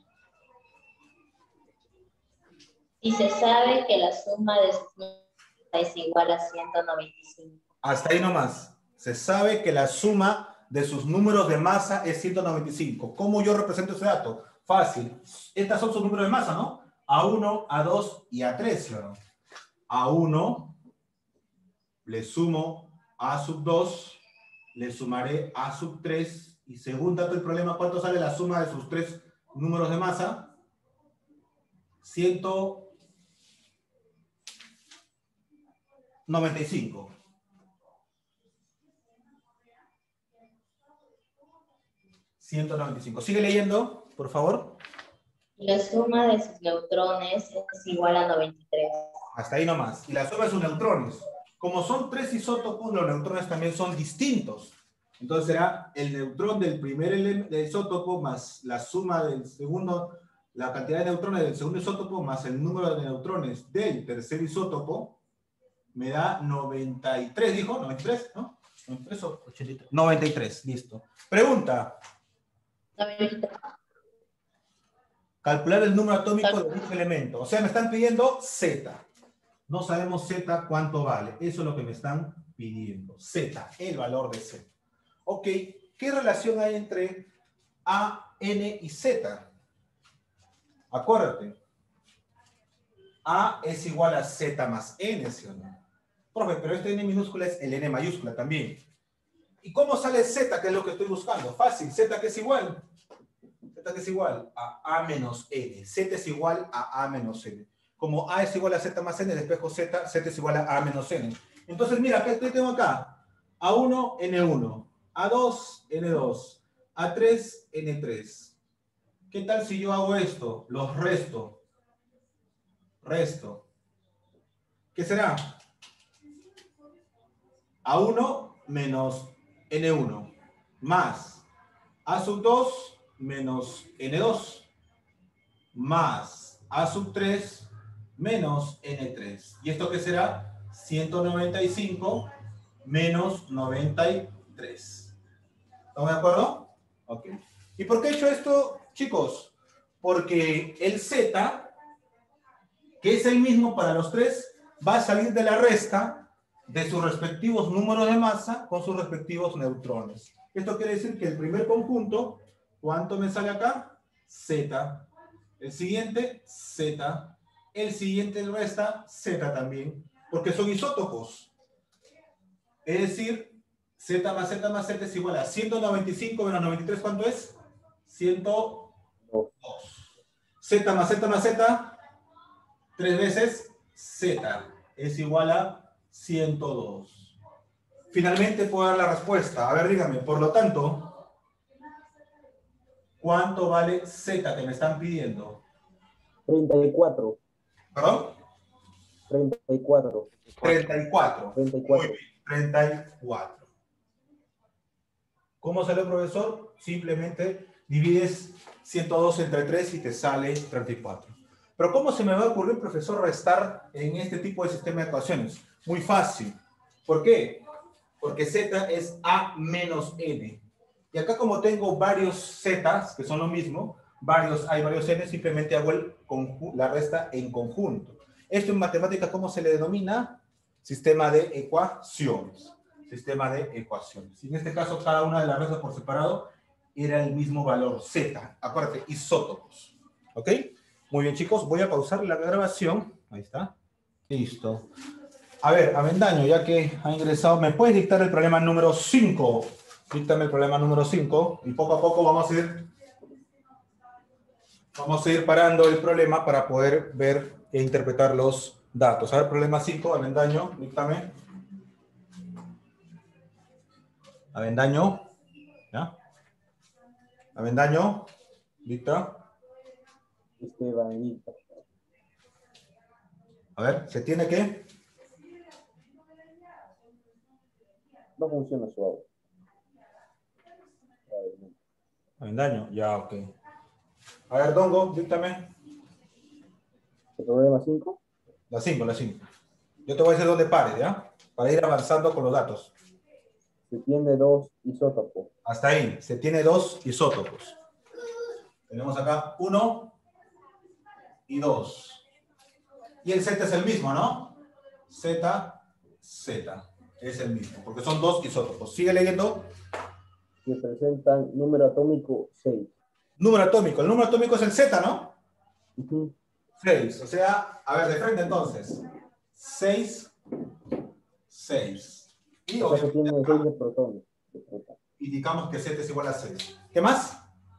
[SPEAKER 4] Y se sabe que la suma de sus números es igual a 195.
[SPEAKER 1] Hasta ahí nomás. Se sabe que la suma de sus números de masa es 195. ¿Cómo yo represento ese dato? Fácil. Estas son sus números de masa, ¿no? A1, A2 y A3, ¿sí o no? A1 le sumo A2, le sumaré A3 y según dato del problema, ¿cuánto sale la suma de sus 3 números de masa? 195. Sigue leyendo, por favor.
[SPEAKER 4] La suma de sus neutrones es igual a 93.
[SPEAKER 1] Hasta ahí nomás. Y la suma de sus neutrones. Como son 3 isótopos, los neutrones también son distintos. Entonces será el neutrón del primer isótopo más la suma del segundo, la cantidad de neutrones del segundo isótopo más el número de neutrones del tercer isótopo, me da 93, dijo, 93, ¿no? 93 o 83. 93, listo. Pregunta.
[SPEAKER 4] 93.
[SPEAKER 1] Calcular el número atómico de dicho elemento. O sea, me están pidiendo Z. No sabemos Z cuánto vale. Eso es lo que me están pidiendo. Z, el valor de Z. Ok, ¿qué relación hay entre A, N y Z? Acuérdate. A es igual a Z más N, ¿sí o no? Profe, pero este N minúscula es el N mayúscula también. ¿Y cómo sale Z, que es lo que estoy buscando? Fácil, Z que es igual. Z que es igual a A menos N. Z es igual a A menos N. Como A es igual a Z más N, despejo Z, Z es igual a A menos N. Entonces, mira, ¿qué tengo acá? A1, N1. A2, N2. A3, N3. ¿Qué tal si yo hago esto? Los resto. Resto. ¿Qué será? A1 menos N1 más A2 menos N2 más A3 menos N3. ¿Y esto qué será? 195 menos 93. ¿Estamos de acuerdo? Ok. ¿Y por qué he hecho esto, chicos? Porque el Z, que es el mismo para los tres, va a salir de la resta de sus respectivos números de masa con sus respectivos neutrones. Esto quiere decir que el primer conjunto, ¿cuánto me sale acá? Z. El siguiente, Z. El siguiente resta Z también, porque son isótopos. Es decir, Z más Z más Z es igual a 195 menos 93, ¿cuánto es? 102. Z más Z más Z, 3 veces Z, es igual a 102. Finalmente puedo dar la respuesta. A ver, dígame, por lo tanto, ¿cuánto vale Z que me están pidiendo?
[SPEAKER 5] 34.
[SPEAKER 1] ¿Perdón?
[SPEAKER 5] 34.
[SPEAKER 1] 34.
[SPEAKER 5] 34.
[SPEAKER 1] Muy bien, 34. ¿Cómo sale el profesor? Simplemente divides 102 entre 3 y te sale 34. Pero ¿cómo se me va a ocurrir, profesor, restar en este tipo de sistema de ecuaciones? Muy fácil. ¿Por qué? Porque Z es A menos N. Y acá como tengo varios Z's, que son lo mismo, hay varios N, simplemente hago la resta en conjunto. Esto en matemáticas, ¿cómo se le denomina? Sistema de ecuaciones. Sistema de ecuaciones. Y en este caso, cada una de las restas por separado era el mismo valor, Z. Acuérdate, isótopos. ¿Ok? Muy bien, chicos. Voy a pausar la grabación. Ahí está. Listo. A ver, Avendaño, ya que ha ingresado, ¿me puedes dictar el problema número 5? Díctame el problema número 5. Y poco a poco vamos a ir parando el problema para poder ver e interpretar los datos. A ver, problema 5, Avendaño, díctame. Avendaño. ¿Ya? Avendaño, dicta.
[SPEAKER 5] Estebanita.
[SPEAKER 1] A ver, ¿se tiene que?
[SPEAKER 5] No funciona su audio.
[SPEAKER 1] Avendaño, ya, ok. A ver, Dongo, díctame.
[SPEAKER 5] ¿El problema 5?
[SPEAKER 1] La 5. Yo te voy a decir dónde pares, ¿ya? Para ir avanzando con los datos.
[SPEAKER 5] Se tiene 2 isótopos.
[SPEAKER 1] Hasta ahí, se tiene 2 isótopos. Tenemos acá 1 y 2. Y el Z es el mismo, ¿no? Z es el mismo, porque son 2 isótopos. Sigue leyendo.
[SPEAKER 5] Que presentan número atómico 6.
[SPEAKER 1] Número atómico. El número atómico es el Z, ¿no? 6. O sea, a ver, de frente entonces. 6. Y
[SPEAKER 5] O sea que tiene 6
[SPEAKER 1] obviamente
[SPEAKER 5] de protones.
[SPEAKER 1] indicamos que Z es igual a 6. ¿Qué más?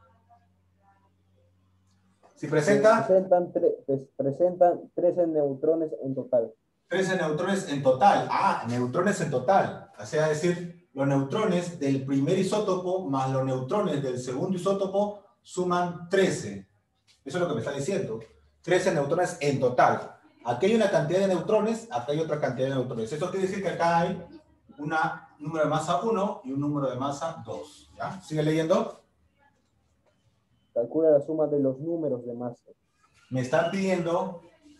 [SPEAKER 1] Si presenta...
[SPEAKER 5] Presentan 13 neutrones en total.
[SPEAKER 1] 13 neutrones en total. Ah, neutrones en total. O sea, es decir, los neutrones del primer isótopo más los neutrones del segundo isótopo suman 13. Eso es lo que me está diciendo. 13 neutrones en total. Aquí hay una cantidad de neutrones, acá hay otra cantidad de neutrones. Eso quiere decir que acá hay un número de masa 1 y un número de masa 2. ¿Ya? ¿Sigue leyendo?
[SPEAKER 5] Calcula la suma de los números de masa.
[SPEAKER 1] Me están pidiendo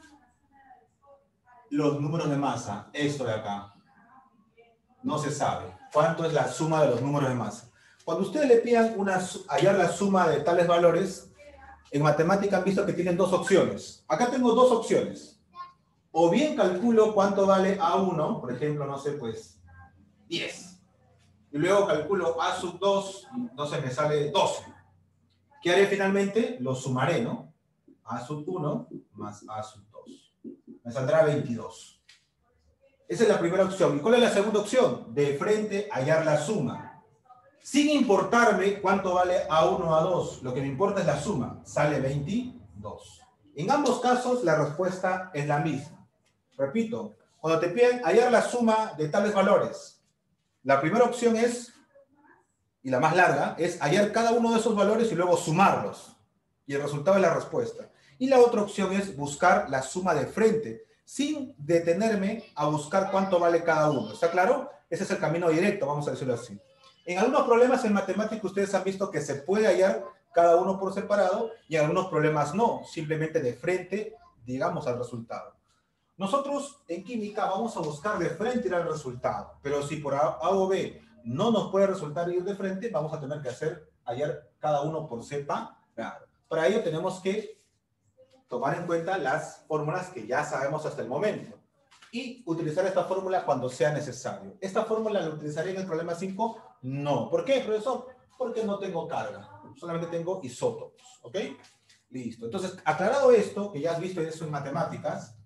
[SPEAKER 1] los números de masa. Esto de acá. No se sabe. ¿Cuánto es la suma de los números de masa? Cuando ustedes le pidan hallar la suma de tales valores, en matemática han visto que tienen 2 opciones. Acá tengo 2 opciones. O bien calculo cuánto vale A1, por ejemplo, no sé, pues 10. Y luego calculo A sub 2, no sé, me sale 12. ¿Qué haré finalmente? Lo sumaré, ¿no? A sub 1 más A sub 2. Me saldrá 22. Esa es la primera opción. ¿Y cuál es la segunda opción? De frente, hallar la suma. Sin importarme cuánto vale A1 o A2. Lo que me importa es la suma. Sale 22. En ambos casos, la respuesta es la misma. Repito, cuando te piden hallar la suma de tales valores, la primera opción es, y la más larga, es hallar cada uno de esos valores y luego sumarlos. Y el resultado es la respuesta. Y la otra opción es buscar la suma de frente, sin detenerme a buscar cuánto vale cada uno. ¿Está claro? Ese es el camino directo, vamos a decirlo así. En algunos problemas en matemática ustedes han visto que se puede hallar cada uno por separado y en algunos problemas no, simplemente de frente, digamos, al resultado. Nosotros en química vamos a buscar de frente ir al resultado, pero si por A o B no nos puede resultar ir de frente, vamos a tener que hallar cada uno por separado. Para Para ello tenemos que tomar en cuenta las fórmulas que ya sabemos hasta el momento y utilizar esta fórmula cuando sea necesario. ¿Esta fórmula la utilizaré en el problema 5? No. ¿Por qué, profesor? Porque no tengo carga, solamente tengo isótopos, ¿ok? Listo. Entonces, aclarado esto, que ya has visto eso en matemáticas,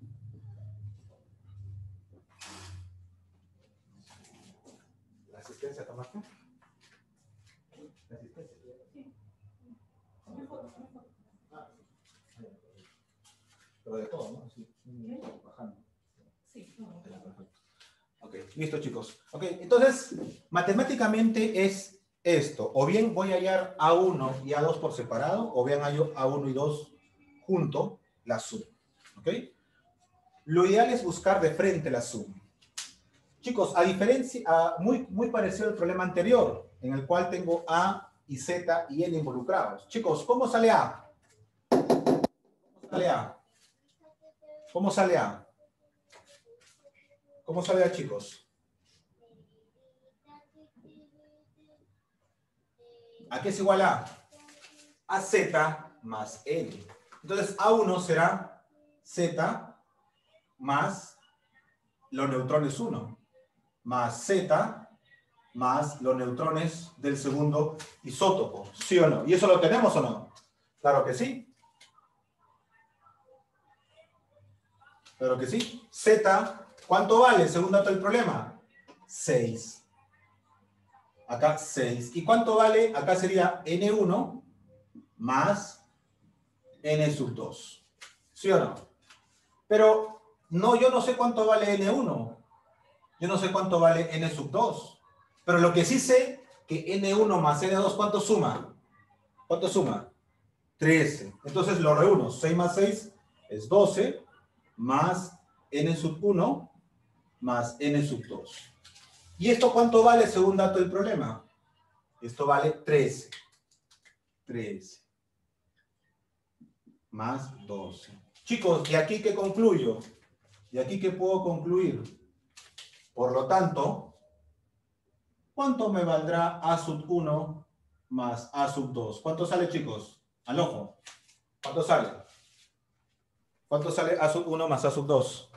[SPEAKER 1] ¿la asistencia tomaste? ¿La asistencia? Pero de todo, ¿no? Sí. Bajando.
[SPEAKER 2] Sí.
[SPEAKER 1] Perfecto. Ok, listo, chicos. Ok, entonces, matemáticamente es esto. O bien voy a hallar A1 y A2 por separado, o bien hallo A1 y 2 junto, la suma. ¿Ok? Lo ideal es buscar de frente la suma. Chicos, muy parecido al problema anterior, en el cual tengo A y Z y N involucrados. Chicos, ¿cómo sale A? ¿Cómo sale A? ¿Cómo sale A? ¿Cómo sale A, chicos? ¿A qué es igual a? A Z más N. Entonces, A1 será Z más los neutrones 1, más Z más los neutrones del segundo isótopo. ¿Sí o no? ¿Y eso lo tenemos o no? Claro que sí. Claro que sí. Z, ¿cuánto vale según dato del problema? 6. Acá 6. ¿Y cuánto vale? Acá sería N1 más N sub 2. ¿Sí o no? Pero no, yo no sé cuánto vale N1. Yo no sé cuánto vale N sub 2. Pero lo que sí sé, que N1 más N2, ¿cuánto suma? ¿Cuánto suma? 13. Entonces lo reúno. 6 más 6 es 12, más N sub 1, más N sub 2. ¿Y esto cuánto vale según dato del problema? Esto vale 13. 13. Más 12. Chicos, ¿de aquí qué concluyo? ¿De aquí qué puedo concluir? Por lo tanto, ¿cuánto me valdrá A sub 1 más A sub 2? ¿Cuánto sale, chicos? Al ojo. ¿Cuánto sale? ¿Cuánto sale A sub 1 más A sub 2?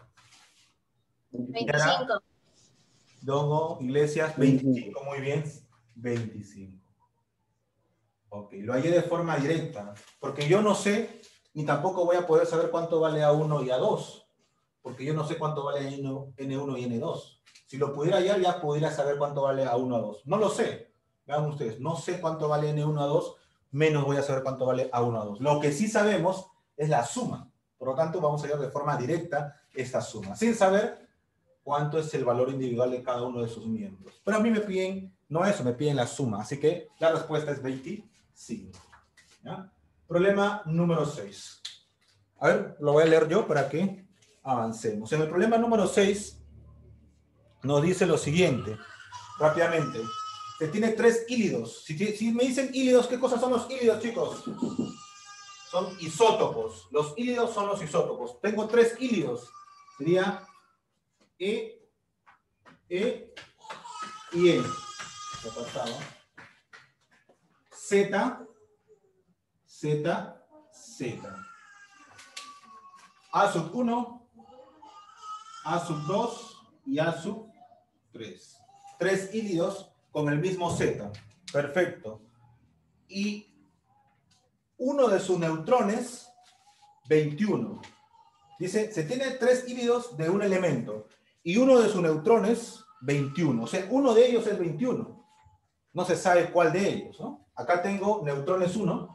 [SPEAKER 4] 25.
[SPEAKER 1] Dongo, Iglesias, 25, muy bien. 25. Ok, lo hallé de forma directa, porque yo no sé, ni tampoco voy a poder saber cuánto vale A1 y A2, porque yo no sé cuánto vale N1 y N2. Si lo pudiera hallar, ya pudiera saber cuánto vale A1, A2. No lo sé. Vean ustedes, no sé cuánto vale N1, A2, menos voy a saber cuánto vale A1, A2. Lo que sí sabemos es la suma. Por lo tanto, vamos a hallar de forma directa esta suma, sin saber cuánto es el valor individual de cada uno de sus miembros. Pero a mí me piden, no eso, me piden la suma. Así que la respuesta es 25. ¿Ya? Problema número 6. A ver, lo voy a leer yo para que avancemos. En el problema número 6 nos dice lo siguiente, rápidamente. Se tiene 3 hílidos. Si me dicen hílidos, ¿qué cosas son los hílidos, chicos? Son isótopos. Los hílidos son los isótopos. Tengo 3 hílidos. Sería E y N. Lo pasaba. Z, Z, Z. A sub 1, A sub 2 y A sub 3. 3 hílidos con el mismo Z. Perfecto. Y uno de sus neutrones, 21. Dice, se tiene 3 hílidos de un elemento y uno de sus neutrones, 21. O sea, uno de ellos es 21. No se sabe cuál de ellos, ¿no? Acá tengo neutrones 1.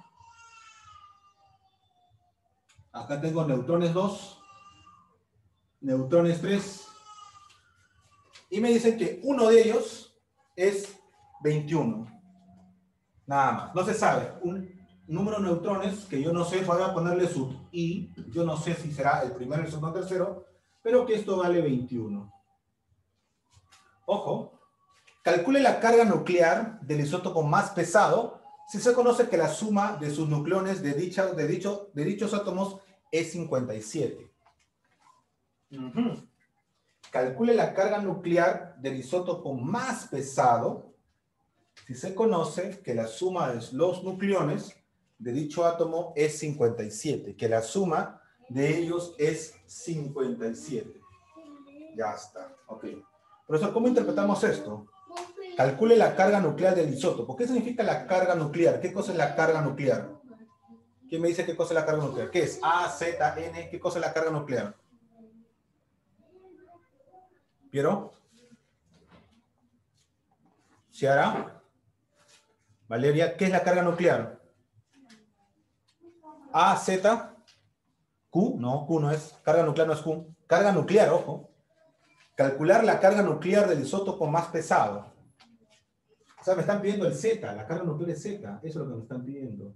[SPEAKER 1] Acá tengo neutrones 2. Neutrones 3. Y me dicen que uno de ellos es 21. Nada más. No se sabe. Un número de neutrones que yo no sé, voy a ponerle sub I. Yo no sé si será el primero, el segundo, el tercero, pero que esto vale 21. Ojo. Calcule la carga nuclear del isótopo más pesado si se conoce que la suma de sus nucleones de dichos átomos es 57. Calcule la carga nuclear del isótopo más pesado si se conoce que la suma de los nucleones de dicho átomo es 57, que la suma de ellos es 57. Ya está, ok. Profesor, ¿cómo interpretamos esto? Calcule la carga nuclear del isótopo. ¿Qué significa la carga nuclear? ¿Qué cosa es la carga nuclear? ¿Quién me dice qué cosa es la carga nuclear? ¿Qué es? A, Z, N. ¿Qué cosa es la carga nuclear? ¿Piero? ¿Ciara? Valeria, ¿qué es la carga nuclear? A, Z, Q. No, Q no es. Carga nuclear no es Q. Carga nuclear, ojo. Calcular la carga nuclear del isótopo más pesado. O sea, me están pidiendo el Z, la carga nuclear es Z. Eso es lo que me están pidiendo.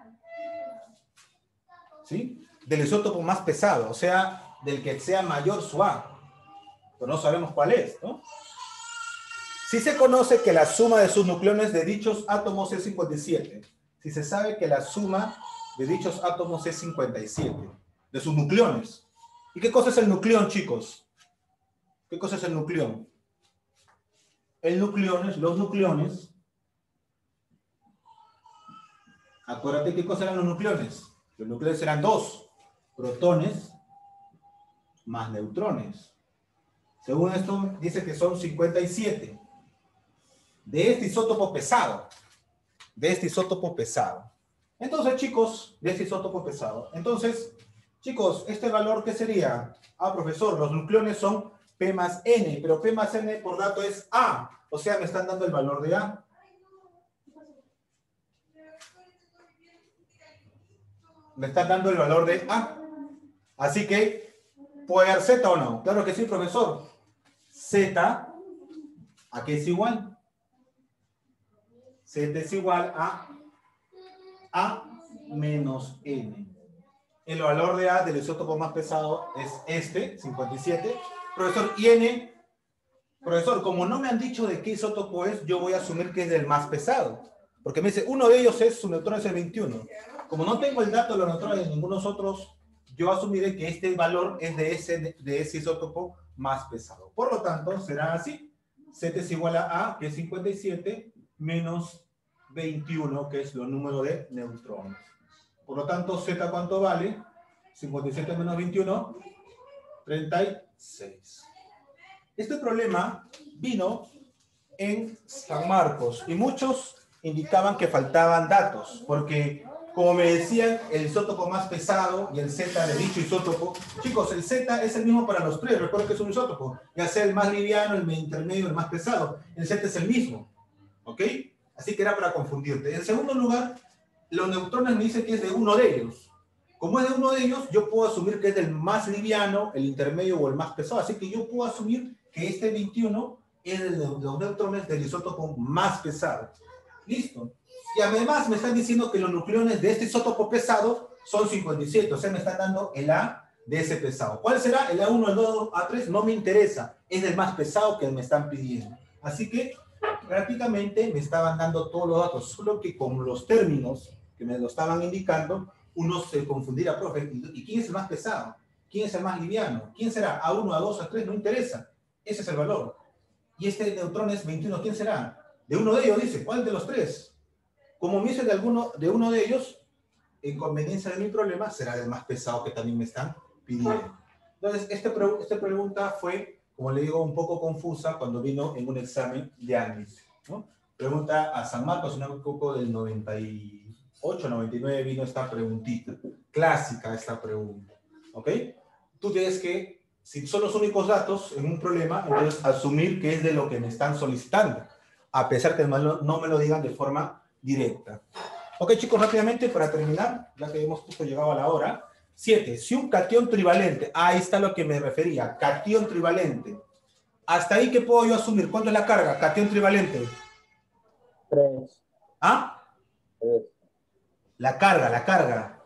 [SPEAKER 1] ¿Sí? Del isótopo más pesado, o sea, del que sea mayor su A. Pero no sabemos cuál es, ¿no? Si se conoce que la suma de sus nucleones de dichos átomos es 57. Si se sabe que la suma de dichos átomos es 57. De sus nucleones. ¿Y qué cosa es el nucleón, chicos? ¿Qué cosa es el nucleón? El nucleón es los nucleones. Acuérdate qué cosa eran los nucleones. Los nucleones eran dos. Protones más neutrones. Según esto, dice que son 57. De este isótopo pesado. De este isótopo pesado. Entonces, chicos, de este isótopo pesado. Entonces, chicos, ¿este valor qué sería? Ah, profesor, los nucleones son P más N, pero P más N por dato es A. O sea, me están dando el valor de A. Me están dando el valor de A. Así que, ¿puede haber Z o no? Claro que sí, profesor. Z, ¿a qué es igual? Z es igual a menos N. El valor de A del isótopo más pesado es este, 57. Profesor, ¿y N? Profesor, como no me han dicho de qué isótopo es, yo voy a asumir que es del más pesado. Porque me dice, uno de ellos es, su neutrón es el 21. Como no tengo el dato de los neutrones de ninguno de nosotros, yo asumiré que este valor es de ese isótopo más pesado. Por lo tanto, será así. Z es igual a, que es 57, menos 21, que es el número de neutrones. Por lo tanto, Z, ¿cuánto vale? 57 menos 21, 36. Este problema vino en San Marcos y muchos indicaban que faltaban datos, porque como me decían, el isótopo más pesado y el Z de dicho isótopo, chicos, el Z es el mismo para los tres, recuerden que es un isótopo, ya sea el más liviano, el intermedio, el más pesado, el Z es el mismo, ¿ok? Así que era para confundirte. En segundo lugar, los neutrones me dicen que es de uno de ellos. Como es de uno de ellos, yo puedo asumir que es del más liviano, el intermedio o el más pesado, así que yo puedo asumir que este 21 es de los neutrones del isótopo más pesado. ¿Listo? Y además me están diciendo que los nucleones de este isótopo pesado son 57, o sea, me están dando el A de ese pesado. ¿Cuál será? El A1, el 2, A3, no me interesa. Es el más pesado que me están pidiendo. Así que prácticamente me estaban dando todos los datos, solo que con los términos que me lo estaban indicando, uno se confundirá, profe, ¿y quién es el más pesado? ¿Quién es el más liviano? ¿Quién será? ¿A1, A2, A3? No interesa. Ese es el valor. Y este neutrón es 21, ¿quién será? De uno de ellos, dice. ¿Cuál de los tres? Como me dice de uno de ellos, en conveniencia de mi problema, será el más pesado que también me están pidiendo. Entonces, esta pregunta fue, como le digo, un poco confusa cuando vino en un examen de admisión, ¿no? Pregunta a San Marcos, un poco del 98, 99 vino esta preguntita. Clásica esta pregunta, ¿ok? Tú tienes que, si son los únicos datos en un problema, entonces asumir que es de lo que me están solicitando, a pesar que no me lo digan de forma directa. Ok, chicos, rápidamente para terminar, ya que hemos justo llegado a la hora. 7. Si un catión trivalente, ahí está lo que me refería, catión trivalente. Hasta ahí, ¿qué puedo yo asumir? ¿Cuánto es la carga? Catión trivalente.
[SPEAKER 5] 3.
[SPEAKER 1] ¿Ah?
[SPEAKER 5] 3.
[SPEAKER 1] La carga.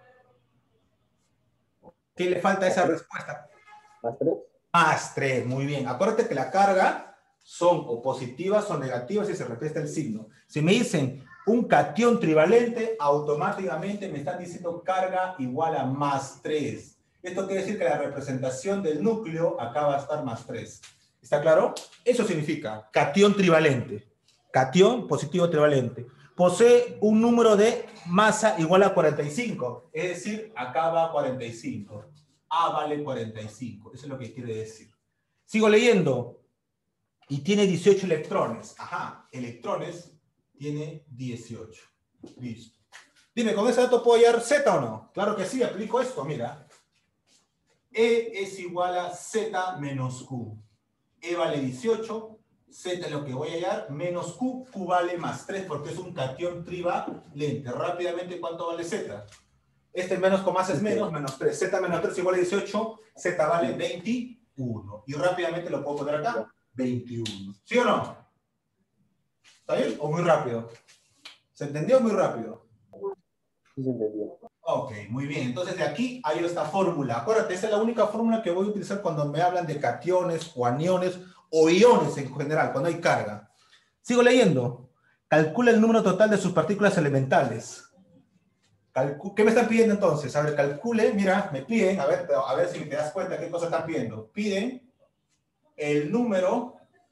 [SPEAKER 1] ¿Qué le falta a esa respuesta?
[SPEAKER 5] ¿Más 3?
[SPEAKER 1] Más 3, muy bien. Acuérdate que la carga son o positivas o negativas si se respeta el signo. Si me dicen un catión trivalente, automáticamente me están diciendo carga igual a más 3. Esto quiere decir que la representación del núcleo acá va a estar más 3. ¿Está claro? Eso significa catión trivalente. Catión positivo trivalente. posee un número de masa igual a 45. Es decir, acá va 45. A vale 45. Eso es lo que quiere decir. Sigo leyendo. Y tiene 18 electrones. Ajá, electrones tiene 18. Listo. Dime, ¿con ese dato puedo hallar Z o no? Claro que sí, aplico esto, mira. E es igual a Z menos Q. E vale 18, Z es lo que voy a hallar, menos Q, Q vale más 3 porque es un cation trivalente. Rápidamente, ¿cuánto vale Z? Este menos con más es menos, menos 3. Z menos 3 igual a 18, Z vale 21. Y rápidamente lo puedo poner acá, 21. ¿Sí o no? ¿Está bien? ¿O muy rápido? ¿Se entendió muy rápido?
[SPEAKER 5] Sí, se entendió.
[SPEAKER 1] Ok, muy bien. Entonces de aquí hay esta fórmula. Acuérdate, esa es la única fórmula que voy a utilizar cuando me hablan de cationes o aniones o iones en general, cuando hay carga. Sigo leyendo. Calcula el número total de sus partículas elementales. ¿Qué me están pidiendo entonces? A ver, calcule, mira, me piden, a ver si te das cuenta qué cosa están pidiendo. Piden el número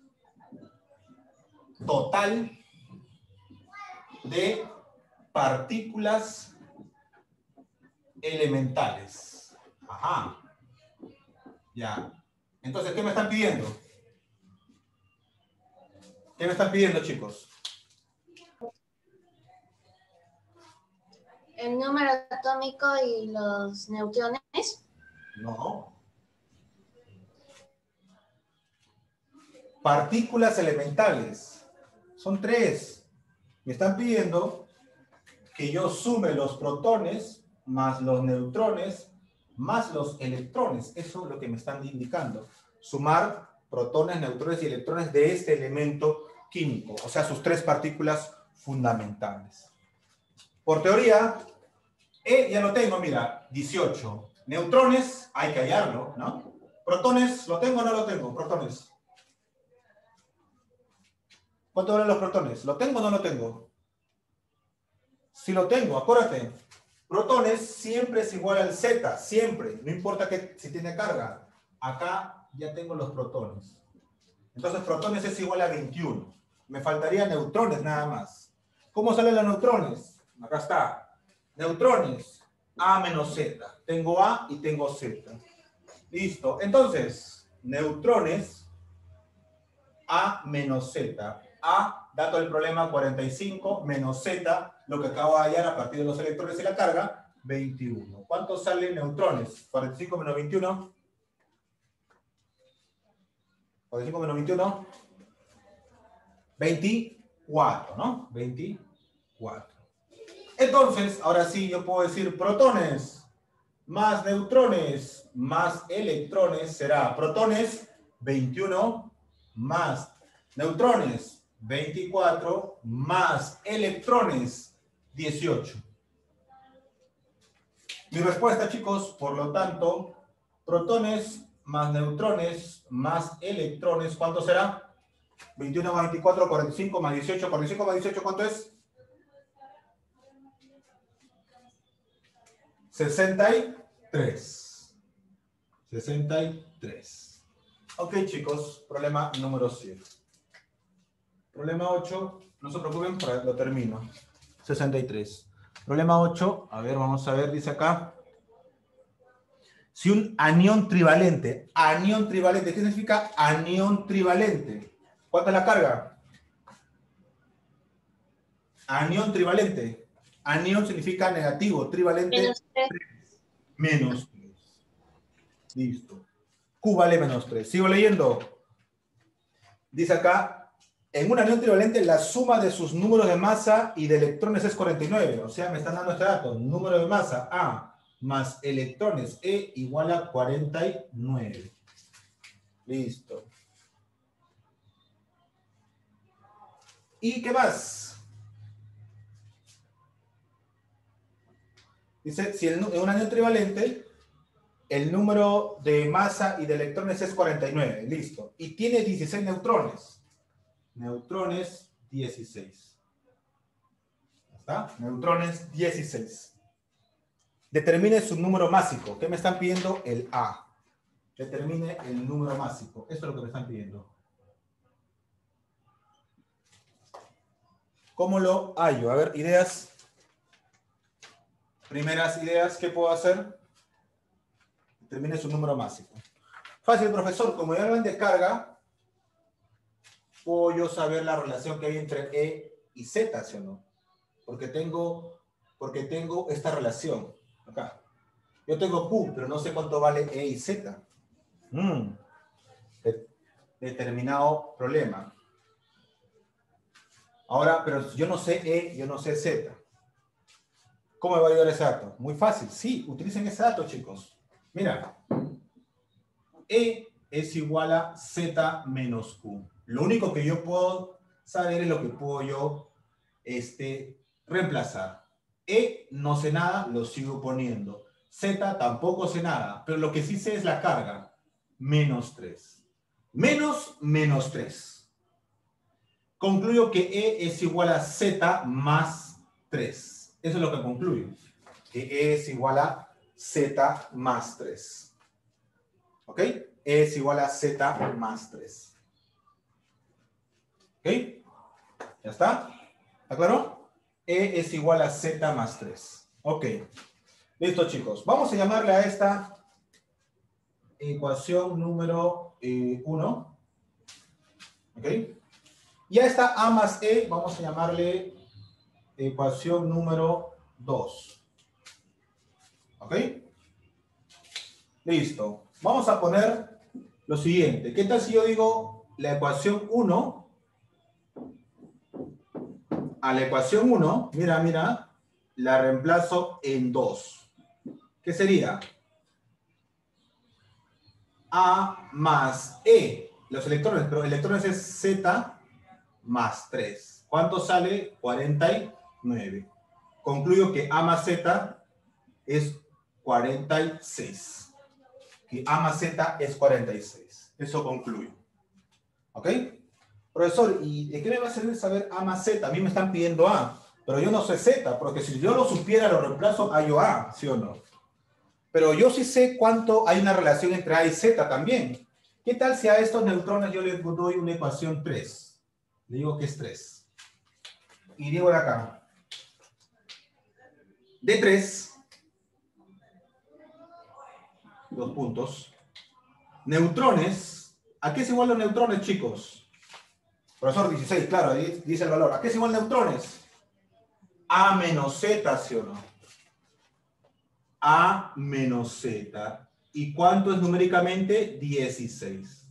[SPEAKER 1] total de partículas elementales. Ajá. Ya. Entonces, ¿qué me están pidiendo? ¿Qué me están pidiendo, chicos?
[SPEAKER 6] El número atómico y los neutrones.
[SPEAKER 1] No. Partículas elementales. Son 3. Me están pidiendo que yo sume los protones más los neutrones más los electrones. Eso es lo que me están indicando. Sumar protones, neutrones y electrones de este elemento químico. O sea, sus 3 partículas fundamentales. Por teoría, E ya lo tengo, mira, 18. Neutrones, hay que hallarlo, ¿no? Protones, ¿lo tengo o no lo tengo? Protones. ¿Cuánto valen los protones? ¿Lo tengo o no lo tengo? Si lo tengo, acuérdate. Protones siempre es igual al Z, siempre. No importa si tiene carga. Acá ya tengo los protones. Entonces, protones es igual a 21. Me faltarían neutrones nada más. ¿Cómo salen los neutrones? Acá está. Neutrones, A menos Z. Tengo A y tengo Z. Listo. Entonces, neutrones, A menos Z. A, dato del problema, 45, menos Z, lo que acabo de hallar a partir de los electrones y la carga, 21. ¿Cuántos salen neutrones? 45 menos 21. 45 menos 21. 24, ¿no? 24. Entonces, ahora sí yo puedo decir protones más neutrones más electrones será protones 21 más neutrones 24 más electrones 18. Mi respuesta, chicos, por lo tanto, protones más neutrones más electrones, ¿cuánto será? 21 más 24, 45 más 18. 45 más 18, ¿cuánto es? 63. 63. Ok, chicos, problema número 7. Problema 8, no se preocupen, lo termino. 63. Problema 8, a ver, vamos a ver, dice acá. Si un anión trivalente, ¿qué significa anión trivalente? ¿Cuánta es la carga? Anión trivalente. Anión significa negativo, trivalente
[SPEAKER 6] Menos 3.
[SPEAKER 1] menos 3. Listo. Q vale menos 3. Sigo leyendo. Dice acá, en un anión trivalente la suma de sus números de masa y de electrones es 49. O sea, me están dando este dato. Número de masa A más electrones E igual a 49. Listo. ¿Y qué más? Dice, si en un anión trivalente el número de masa y de electrones es 49. Listo. Y tiene 16 neutrones. Neutrones 16. ¿Está? Neutrones 16. Determine su número másico. ¿Qué me están pidiendo? El A. Determine el número másico. Esto es lo que me están pidiendo. ¿Cómo lo hallo? A ver, ideas. Primeras ideas, ¿qué puedo hacer? Determine su número máximo. Fácil, profesor. Como ya hablan de carga, puedo yo saber la relación que hay entre E y Z, ¿sí o no? Porque tengo esta relación acá. Yo tengo Q, pero no sé cuánto vale E y Z. Determinado problema. Ahora, pero yo no sé E, yo no sé Z. ¿Cómo me va a ayudar ese dato? Muy fácil. Sí, utilicen ese dato, chicos. Mira. E es igual a Z menos Q. Lo único que yo puedo saber es lo que puedo yo reemplazar. E no sé nada, lo sigo poniendo. Z tampoco sé nada, pero lo que sí sé es la carga. Menos 3. Menos 3. Concluyo que E es igual a Z más 3. Eso es lo que concluyo. Que E es igual a Z más 3. ¿Ok? E es igual a Z más 3. ¿Ok? ¿Ya está? ¿Está claro? E es igual a Z más 3. Ok. Listo, chicos. Vamos a llamarle a esta ecuación número 1. ¿Ok? Y a esta A más E vamos a llamarle ecuación número 2. ¿Ok? Listo. Vamos a poner lo siguiente. ¿Qué tal si yo digo la ecuación 1? A la ecuación 1, mira, la reemplazo en 2. ¿Qué sería? A más E. Los electrones, pero electrones es Z más 3. ¿Cuánto sale? 49. Concluyo que A más Z es 46. Que A más Z es 46. Eso concluyo. ¿Ok? Profesor, ¿y de qué me va a servir saber A más Z? A mí me están pidiendo A, pero yo no sé Z, porque si yo lo supiera, lo reemplazo a yo A, ¿sí o no? Pero yo sí sé cuánto hay una relación entre A y Z también. ¿Qué tal si a estos neutrones yo les doy una ecuación 3? Le digo que es 3. Y digo de acá. D3. 2 puntos. Neutrones. ¿A qué es igual los neutrones, chicos? Profesor, 16, claro, ahí dice el valor. ¿A qué es igual neutrones? A menos Z, ¿sí o no? A menos Z. ¿Y cuánto es numéricamente? 16.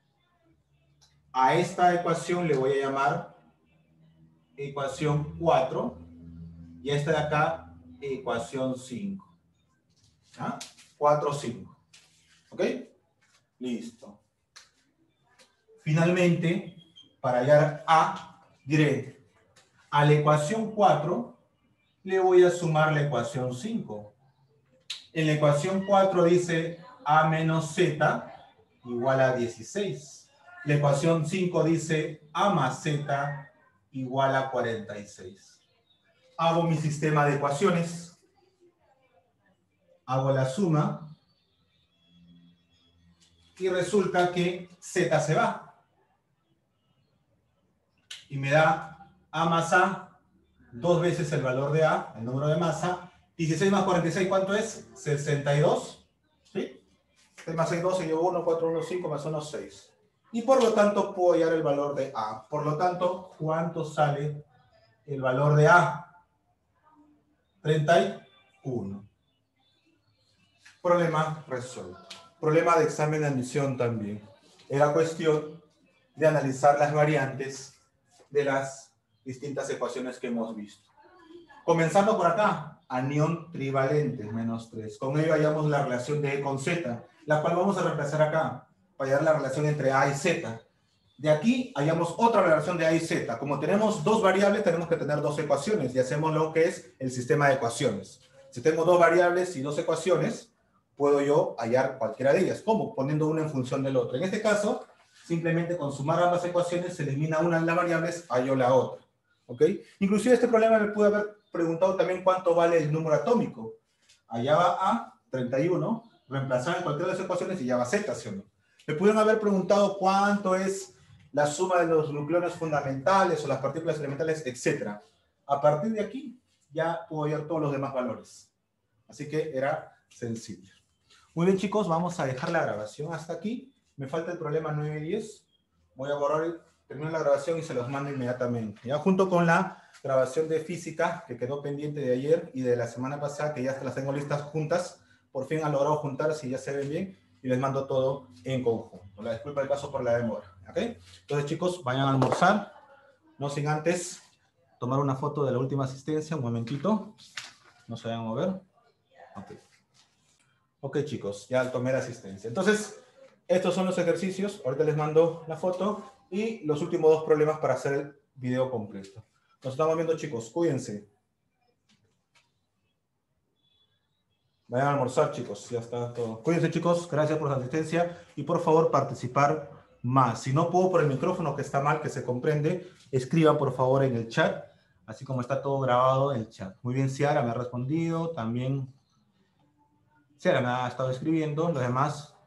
[SPEAKER 1] A esta ecuación le voy a llamar ecuación 4. Y a esta de acá, ecuación 5. ¿Ah? 4, 5. ¿Ok? Listo. Finalmente, para hallar A, diré, a la ecuación 4 le voy a sumar la ecuación 5. En la ecuación 4 dice A menos Z igual a 16. La ecuación 5 dice A más Z igual a 46. Hago mi sistema de ecuaciones. Hago la suma. Y resulta que Z se va. Y me da A más A, 2 veces el valor de A, el número de masa. 16 más 46, ¿cuánto es? 62. ¿Sí? 6 más 6, 12, llevo 1, 4, 1, 5, más 1, 6. Y por lo tanto puedo hallar el valor de A. Por lo tanto, ¿cuánto sale el valor de A? 31. Problema resuelto. Problema de examen de admisión también. Era cuestión de analizar las variantes de las distintas ecuaciones que hemos visto. Comenzando por acá, anión trivalente, menos 3. Con ello hallamos la relación de E con Z, la cual vamos a reemplazar acá, para hallar la relación entre A y Z. De aquí hallamos otra relación de A y Z. Como tenemos dos variables, tenemos que tener dos ecuaciones, y hacemos lo que es el sistema de ecuaciones. Si tengo dos variables y dos ecuaciones, puedo yo hallar cualquiera de ellas. ¿Cómo? Poniendo una en función del otro. En este caso, simplemente con sumar ambas ecuaciones se elimina una de las variables, hallo la otra. ¿Ok? Inclusive este problema me pude haber preguntado también cuánto vale el número atómico. Hallaba A, 31, reemplazaba en cualquiera de las ecuaciones y hallaba Z, ¿sí o no? Me pudieron haber preguntado cuánto es la suma de los nucleones fundamentales o las partículas elementales, etc. A partir de aquí, ya puedo hallar todos los demás valores. Así que era sencillo. Muy bien, chicos, vamos a dejar la grabación hasta aquí. Me falta el problema 9 y 10. Voy a borrar, termino la grabación y se los mando inmediatamente. Ya junto con la grabación de física, que quedó pendiente de ayer y de la semana pasada, que ya las tengo listas juntas. Por fin han logrado juntarse y ya se ven bien. Y les mando todo en conjunto. La disculpa del caso por la demora. ¿Ok? Entonces, chicos, vayan a almorzar. No sin antes tomar una foto de la última asistencia. Un momentito. No se vayan a mover. Ok. Ok, chicos, ya tomé la asistencia. Entonces, estos son los ejercicios. Ahorita les mando la foto y los últimos 2 problemas para hacer el video completo. Nos estamos viendo, chicos. Cuídense. Vayan a almorzar, chicos. Ya está todo. Cuídense, chicos. Gracias por su asistencia. Y por favor, participar más. Si no puedo por el micrófono, que está mal, que se comprende, escriban, por favor, en el chat. Así como está todo grabado en el chat. Muy bien, Ciara me ha respondido. También Ciara me ha estado escribiendo. Los demás,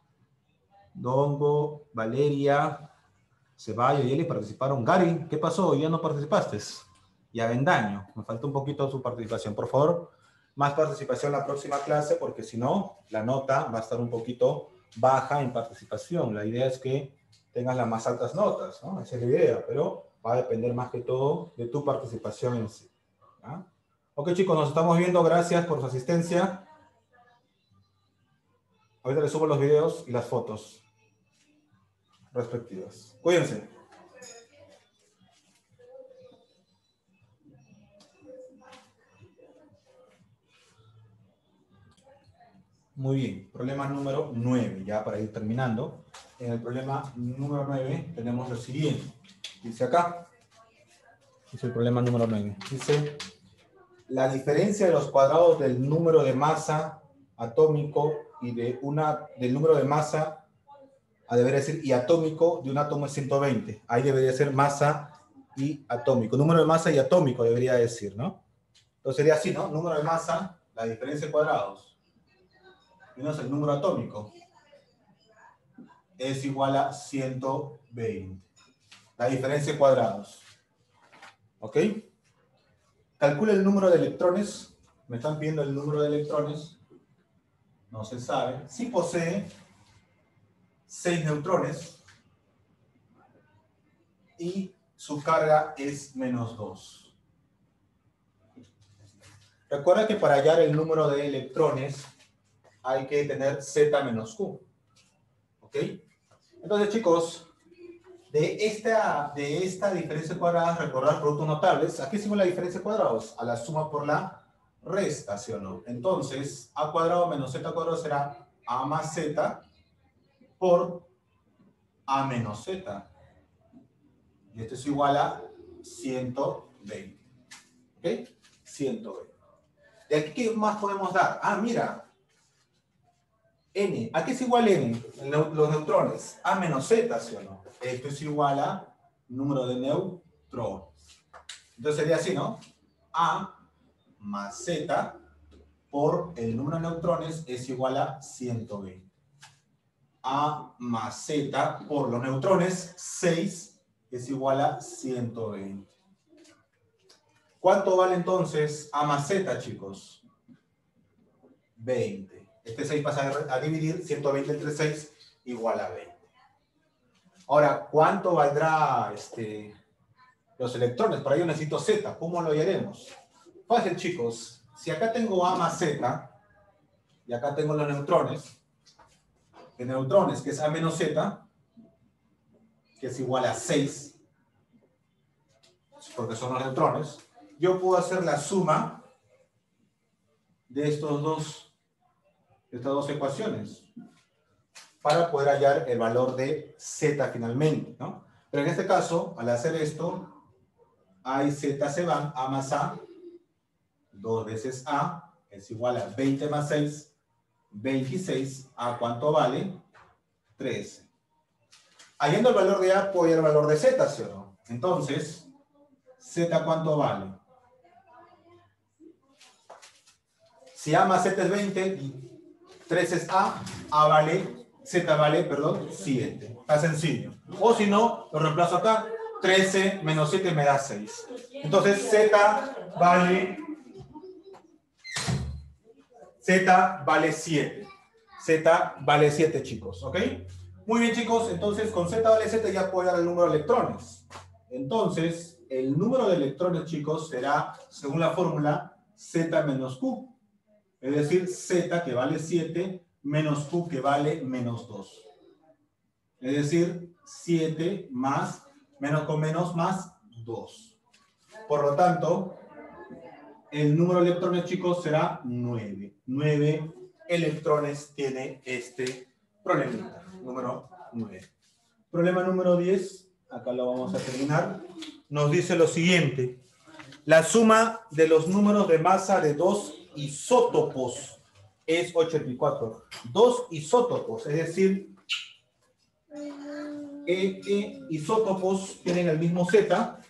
[SPEAKER 1] Dongo, Valeria, Ceballos y Eli participaron. Gary, ¿qué pasó? ¿Ya no participaste? Y Avendaño. Me falta un poquito su participación. Por favor, más participación en la próxima clase, porque si no, la nota va a estar un poquito baja en participación. La idea es que tengas las más altas notas, ¿no? Esa es la idea, pero va a depender más que todo de tu participación en sí. ¿Ya? Ok, chicos, nos estamos viendo. Gracias por su asistencia. Ahorita les subo los videos y las fotos respectivas. Cuídense. Muy bien, problema número 9, ya para ir terminando. En el problema número 9 tenemos lo siguiente. Dice acá, dice el problema número 9. Dice, la diferencia de los cuadrados del número de masa atómico y del número de masa, debería decir, y atómico de un átomo es 120. Ahí debería ser masa y atómico. Número de masa y atómico debería decir, ¿no? Entonces sería así, ¿no? Número de masa, la diferencia de cuadrados, menos el número atómico, es igual a 120. La diferencia de cuadrados. ¿Ok? Calcula el número de electrones. Me están pidiendo el número de electrones. No se sabe. Si posee 6 neutrones y su carga es -2. Recuerda que para hallar el número de electrones hay que tener Z menos Q. ¿Ok? Entonces, chicos, de esta diferencia de cuadrados, recordar productos notables. ¿A qué hicimos la diferencia de cuadrados? A la suma por la resta, ¿sí o no? Entonces, A cuadrado menos Z cuadrado será A más Z por A menos Z. Y esto es igual a 120. ¿Ok? 120. ¿De aquí qué más podemos dar? Ah, mira. N. ¿A qué es igual N? Los neutrones. A menos Z, ¿sí o no? Esto es igual a número de neutrones. Entonces sería así, ¿no? A más Z por el número de neutrones es igual a 120. A más Z por los neutrones, 6, es igual a 120. ¿Cuánto vale entonces A más Z, chicos? 20. Este 6 pasa a dividir, 120 entre 6 igual a 20. Ahora, ¿cuánto valdrá los electrones? Para ello necesito Z. ¿Cómo lo hallaremos? Fácil, chicos. Si acá tengo A más Z y acá tengo los neutrones, de neutrones, que es A menos Z, que es igual a 6, porque son los neutrones, yo puedo hacer la suma de estas dos ecuaciones para poder hallar el valor de Z finalmente, ¿no? Pero en este caso, al hacer esto, A y Z se van, A más A, 2 veces A, es igual a 20 más 6, 26, ¿A cuánto vale? 13. Hallando el valor de A, puedo hallar el valor de Z, ¿sí o no? Entonces, Z ¿cuánto vale? Si A más Z es 20 y 3 es A vale Z vale, perdón, 7. Está sencillo. O si no, lo reemplazo acá. 13 menos 7 me da 6. Entonces Z vale 7. Z vale 7, chicos. ¿Ok? Muy bien, chicos. Entonces, con Z vale 7 ya puedo dar el número de electrones. Entonces, el número de electrones, chicos, será, según la fórmula, Z menos Q. Es decir, Z, que vale 7, menos Q, que vale menos 2. Es decir, 7 más, menos con menos más 2. Por lo tanto, el número de electrones, chicos, será 9. 9 electrones tiene este problemita. Número 9. Problema número 10. Acá lo vamos a terminar. Nos dice lo siguiente. La suma de los números de masa de dos isótopos es 84. Dos isótopos, es decir, isótopos tienen el mismo Z,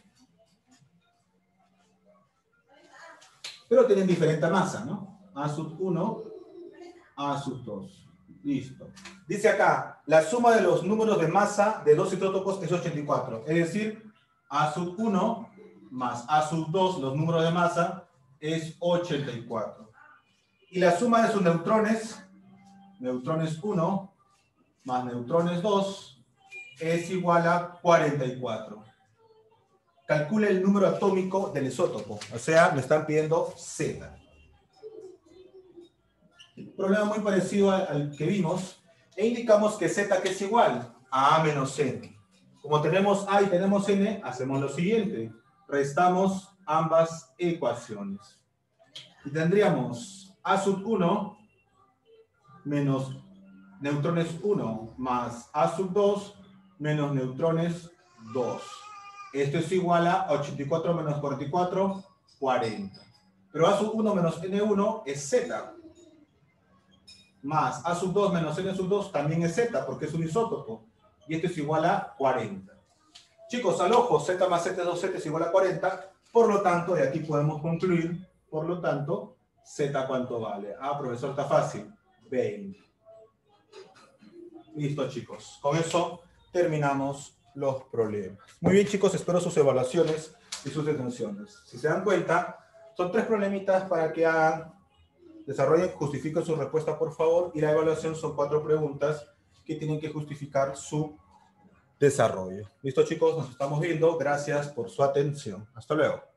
[SPEAKER 1] pero tienen diferente masa, ¿no? A sub 1, A sub 2. Listo. Dice acá, la suma de los números de masa de dos isótopos es 84. Es decir, A sub 1 más A sub 2, los números de masa, es 84. Y la suma de sus neutrones, neutrones 1 más neutrones 2, es igual a 44. Calcule el número atómico del isótopo. O sea, me están pidiendo Z. Problema muy parecido al que vimos. E indicamos que Z, que es igual a A menos N. Como tenemos A y tenemos N, hacemos lo siguiente. Restamos ambas ecuaciones. Y tendríamos A sub 1 menos neutrones 1 más A sub 2 menos neutrones 2. Esto es igual a 84 menos 44, 40. Pero A sub 1 menos N1 es Z. Más A sub 2 menos N sub 2 también es Z, porque es un isótopo. Y esto es igual a 40. Chicos, al ojo, Z más Z es 2Z es igual a 40. Por lo tanto, de aquí podemos concluir, por lo tanto, Z ¿cuánto vale? Ah, profesor, está fácil. 20. Listo, chicos. Con eso terminamos los problemas. Muy bien, chicos, espero sus evaluaciones y sus detenciones. Si se dan cuenta, son 3 problemitas para que hagan, desarrollen, justifiquen su respuesta, por favor, y la evaluación son 4 preguntas que tienen que justificar su desarrollo. Listo, chicos, nos estamos viendo. Gracias por su atención. Hasta luego.